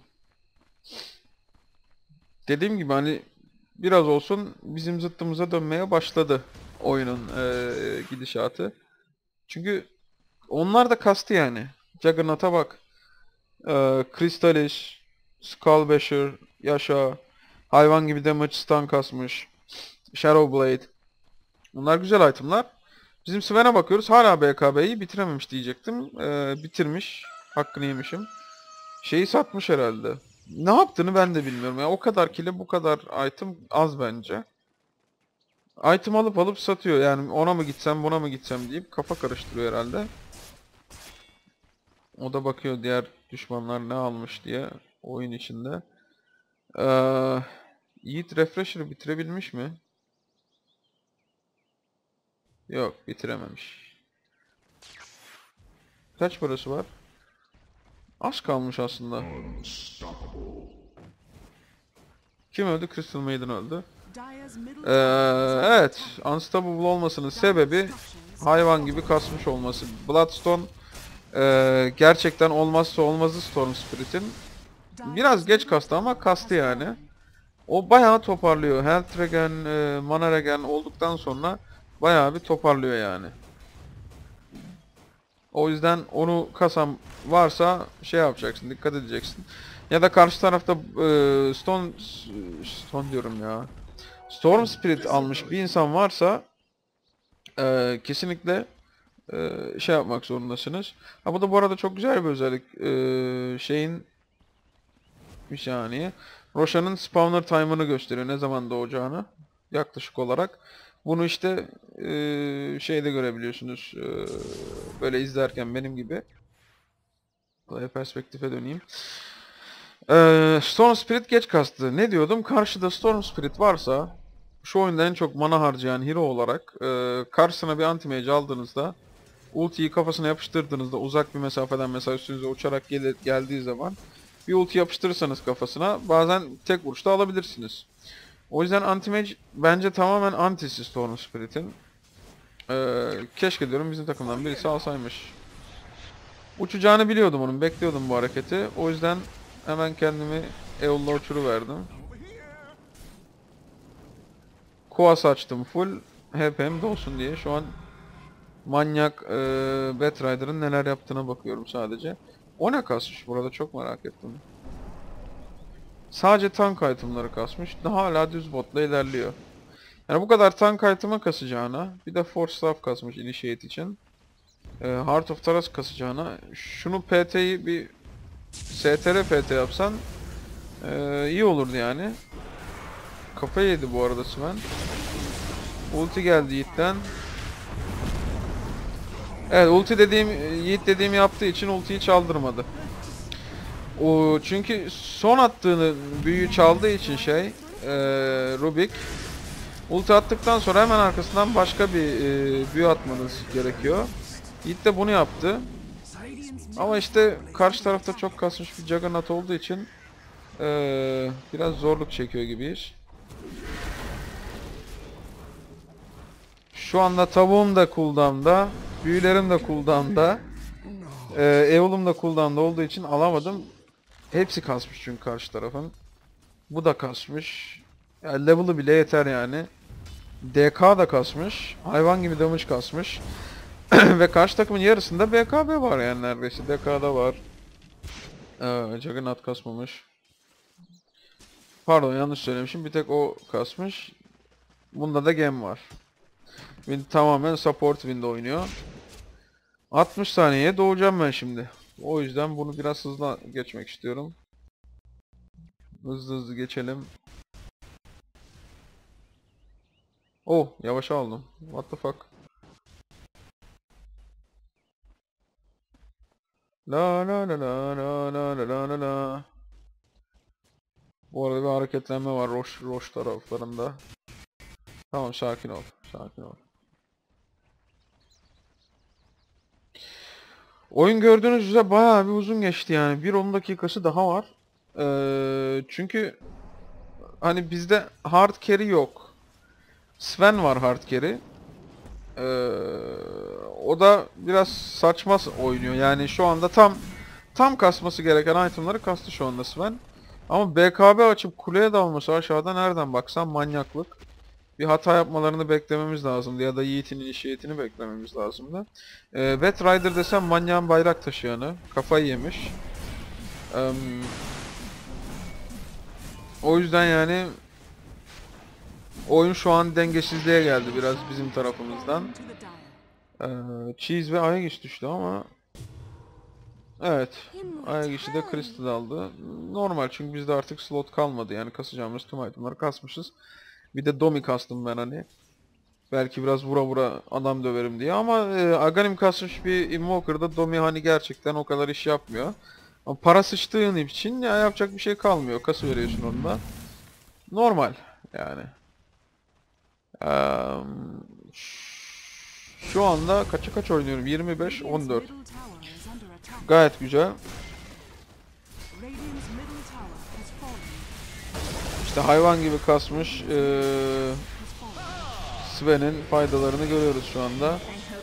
dediğim gibi hani biraz olsun bizim zıttımıza dönmeye başladı oyunun eee, gidişatı. Çünkü onlar da kastı yani. Juggernaut'a bak. Eee Crystallis, Skullbasher, yaşa. Hayvan gibi damage stun kasmış. Shadowblade. Bunlar güzel itemlar. Bizim Sven'e bakıyoruz. Hala B K B'yi bitirememiş diyecektim. Eee, bitirmiş. Hakkını yemişim. Şeyi satmış herhalde. Ne yaptığını ben de bilmiyorum. Yani o kadar kile bu kadar item az bence. Item alıp alıp satıyor. Yani ona mı gitsem buna mı gitsem deyip kafa karıştırıyor herhalde. O da bakıyor diğer düşmanlar ne almış diye oyun içinde. Ee, Yiğit Refresher'ı bitirebilmiş mi? Yok bitirememiş. Kaç parası var? Az kalmış aslında. Kim öldü? Crystal Maiden öldü. Dire's middle Ee, tower is evet, Unstoppable olmasının sebebi hayvan gibi kasmış olması. Bloodstone e, gerçekten olmazsa olmazı Storm Spirit'in. Biraz geç kastı ama kastı yani. O bayağı toparlıyor. Health Regen, e, Mana Regen olduktan sonra bayağı bir toparlıyor yani. O yüzden onu kasam varsa şey yapacaksın, dikkat edeceksin. Ya da karşı tarafta e, Stone Stone diyorum ya. Storm Spirit almış bir insan varsa e, kesinlikle e, şey yapmak zorundasınız. Ha bu da bu arada çok güzel bir özellik. E, şeyin bir saniye. Rosha'nın spawner time'ını gösteriyor. Ne zaman doğacağını yaklaşık olarak. Bunu işte e, şeyde görebiliyorsunuz. E, böyle izlerken benim gibi. Buraya perspektife döneyim. E, Storm Spirit geç kastı. Ne diyordum? Karşıda Storm Spirit varsa şu oyunda en çok mana harcayan hero olarak e, karşısına bir anti-mage aldığınızda ultiyi kafasına yapıştırdığınızda uzak bir mesafeden mesela üstünüze uçarak gel geldiği zaman bir ulti yapıştırırsanız kafasına bazen tek vuruşta alabilirsiniz. O yüzden anti-mage bence tamamen antisi Storm Spirit'in. Ee, keşke diyorum bizim takımdan birisi alsaymış. Uçacağını biliyordum onun, bekliyordum bu hareketi. O yüzden hemen kendimi Eol'la uçuruverdim. Koas açtım full. H P'm de olsun diye şu an manyak e, Batrider'ın neler yaptığına bakıyorum sadece. O ne kasmış burada, çok merak ettim. Sadece tank itemları kasmış. Daha hala düz botla ilerliyor. Yani bu kadar tank item'ı kasacağına, bir de Force Staff kasmış Initiate için. E, Heart of Taras kasacağına, şunu P T'yi bir S T R P T yapsan e, iyi olurdu yani. Kafayı yedi bu arada Sven. Ulti geldi Yiğit'ten. Evet, ulti dediğim, Yiğit dediğim yaptığı için ultiyi çaldırmadı. O çünkü son attığını büyüyü çaldığı için şey e, Rubik ulti attıktan sonra hemen arkasından başka bir e, büyü atmanız gerekiyor. Yiğit de bunu yaptı. Ama işte karşı tarafta çok kasmış bir Juggernaut olduğu için e, biraz zorluk çekiyor gibiyiz. Şu anda tavuğum da cooldown'da, büyülerim de cooldown'da, e, Eol'um da cooldown'da olduğu için alamadım. Hepsi kasmış çünkü karşı tarafın. Bu da kasmış. Yani level'ı bile yeter yani. D K da kasmış. Hayvan gibi damage kasmış. Ve karşı takımın yarısında B K B var yani neredeyse. D K'da var. Ee, Juggernaut kasmamış. Pardon, yanlış söylemişim. Bir tek o kasmış. Bunda da gem var. Wind tamamen support Wind oynuyor. altmış saniyeye doğacağım ben şimdi. O yüzden bunu biraz hızlı geçmek istiyorum. Hızlı hızlı geçelim. Oh, yavaşa aldım. What the fuck? La la la la la la la la la la. Bu arada bir hareketlenme var Roş Roş taraflarında. Tamam, sakin ol. Sakin ol. Oyun gördüğünüz üzere bayağı bir uzun geçti yani. Bir on dakikası daha var. Ee, çünkü hani bizde hard carry yok. Sven var hard carry. Ee, o da biraz saçma oynuyor. Yani şu anda tam tam kasması gereken itemları kastı şu anda Sven. Ama B K B açıp kuleye dalması aşağıda nereden baksan manyaklık. Bir hata yapmalarını beklememiz lazımdı ya da Yiğit'in initiate'ini beklememiz lazımdı. Ee, Batrider desem manyağın bayrak taşıyanı. Kafayı yemiş. Ee, o yüzden yani oyun şu an dengesizliğe geldi biraz bizim tarafımızdan. Ee, Cheese ve Aegis düştü ama evet, Aegis'i de Crystal aldı. Normal çünkü bizde artık slot kalmadı yani kasacağımız tüm itemları kasmışız. Bir de Domi kastım ben hani. Belki biraz vura vura adam döverim diye ama e, Aghanim kasmış bir Invoker'da Domi hani gerçekten o kadar iş yapmıyor. Ama para sıçtığın için ya yapacak bir şey kalmıyor. Kası veriyorsun onda. Normal yani. Eee, şu anda kaça kaç oynuyorum? yirmi beş on dört. Gayet güzel. İşte hayvan gibi kasmış eee Sven'in faydalarını görüyoruz şu anda.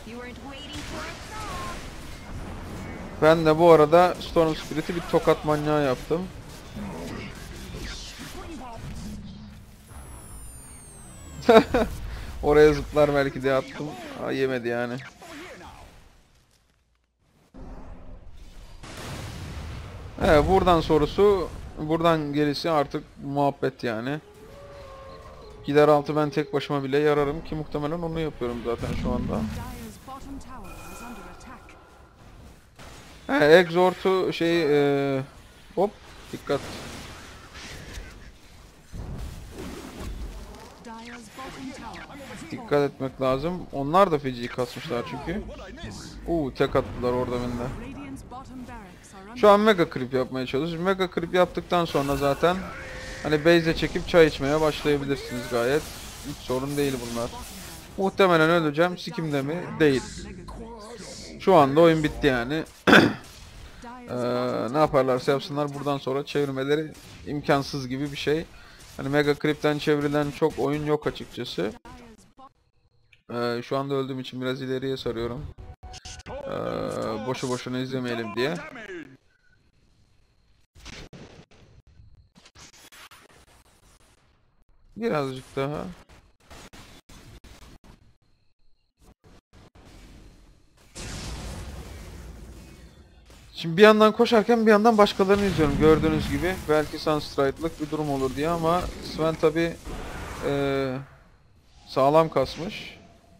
Ben de bu arada Storm Spirit'i bir tokat manyağı yaptım. Oraya zıplar belki diye attım. Ha, yemedi yani. Evet, buradan sonrası, buradan gerisi artık muhabbet yani. Gider altı ben tek başıma bile yararım ki muhtemelen onu yapıyorum zaten şu anda. He, Exort'u şey e, hop dikkat. Dikkat etmek lazım. Onlar da feci kasmışlar çünkü. Uuu, tek attılar orada bende. Şu an mega creep yapmaya çalışıyoruz. Mega creep yaptıktan sonra zaten hani base'e çekip çay içmeye başlayabilirsiniz gayet. Hiç sorun değil bunlar. Muhtemelen öleceğim. Sikimde mi? Değil. Şu anda oyun bitti yani. ee, ne yaparlarsa yapsınlar buradan sonra çevirmeleri imkansız gibi bir şey. Hani mega creep'ten çevrilen çok oyun yok açıkçası. Ee, şu anda öldüğüm için biraz ileriye sarıyorum. Ee, boşu boşuna izlemeyelim diye. Birazcık daha. Şimdi bir yandan koşarken bir yandan başkalarını izliyorum gördüğünüz gibi. Belki Sunstrike'lık bir durum olur diye ama Sven tabi e, sağlam kasmış.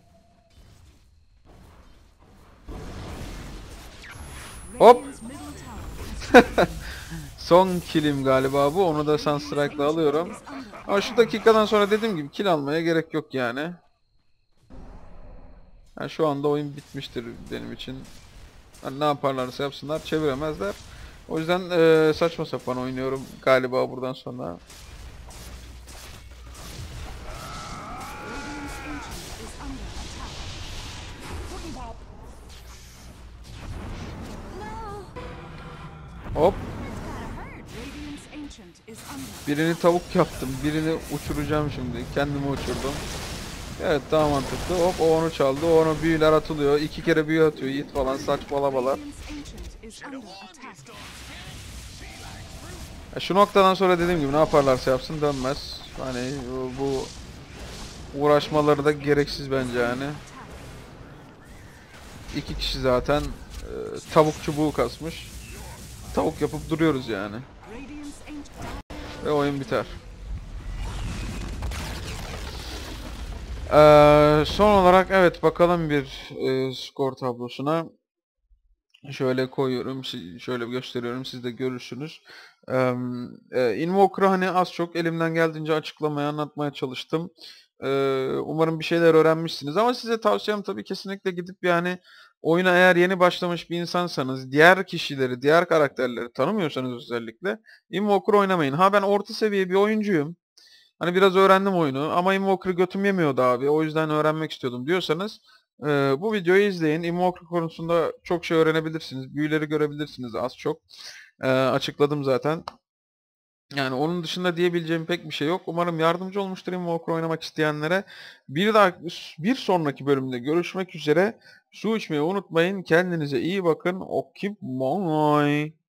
Hop! Radiant's middle tower Son killim galiba bu. Onu da Sunstrike'la alıyorum. is under Ama şu dakikadan sonra dediğim gibi kill almaya gerek yok yani. Yani şu anda oyun bitmiştir benim için. Hani ne yaparlarsa yapsınlar çeviremezler. O yüzden eee, saçma sapan oynuyorum galiba buradan sonra. is under attack. No! Hop! That hurt! Radiant's ancient is under Birini tavuk yaptım. Birini uçuracağım şimdi. Kendimi uçurdum. Evet daha mantıklı. Hop o onu çaldı. O ona büyüler atılıyor. İki kere büyü atıyor. Yiğit falan saçmalabalar. Radiant's ancient is under attack. Ya şu noktadan sonra dediğim gibi ne yaparlarsa yapsın dönmez. Hani bu, bu uğraşmaları da gereksiz bence yani. İki kişi zaten e, tavuk çubuğu kasmış. Tavuk yapıp duruyoruz yani. Radiant's ancient Ve oyun biter. Ee, son olarak evet bakalım bir e, skor tablosuna. Şöyle koyuyorum, si- şöyle gösteriyorum, siz de görürsünüz. Eee e, Invoker'ı hani az çok elimden geldiğince açıklamaya, anlatmaya çalıştım. Eee, umarım bir şeyler öğrenmişsiniz ama size tavsiyem tabii kesinlikle gidip yani oyuna eğer yeni başlamış bir insansanız, diğer kişileri, diğer karakterleri tanımıyorsanız özellikle Invoker oynamayın. Ha ben orta seviye bir oyuncuyum. Hani biraz öğrendim oyunu ama Invoker'ı götüm yemiyordu abi. O yüzden öğrenmek istiyordum diyorsanız eee, bu videoyu izleyin. Invoker konusunda çok şey öğrenebilirsiniz. Büyüleri görebilirsiniz az çok. Eee, açıkladım zaten. Yani onun dışında diyebileceğim pek bir şey yok. Umarım yardımcı olmuştur Invoker oynamak isteyenlere. Bir daha bir sonraki bölümde görüşmek üzere. Su içmeyi unutmayın. Kendinize iyi bakın. Okey, bye.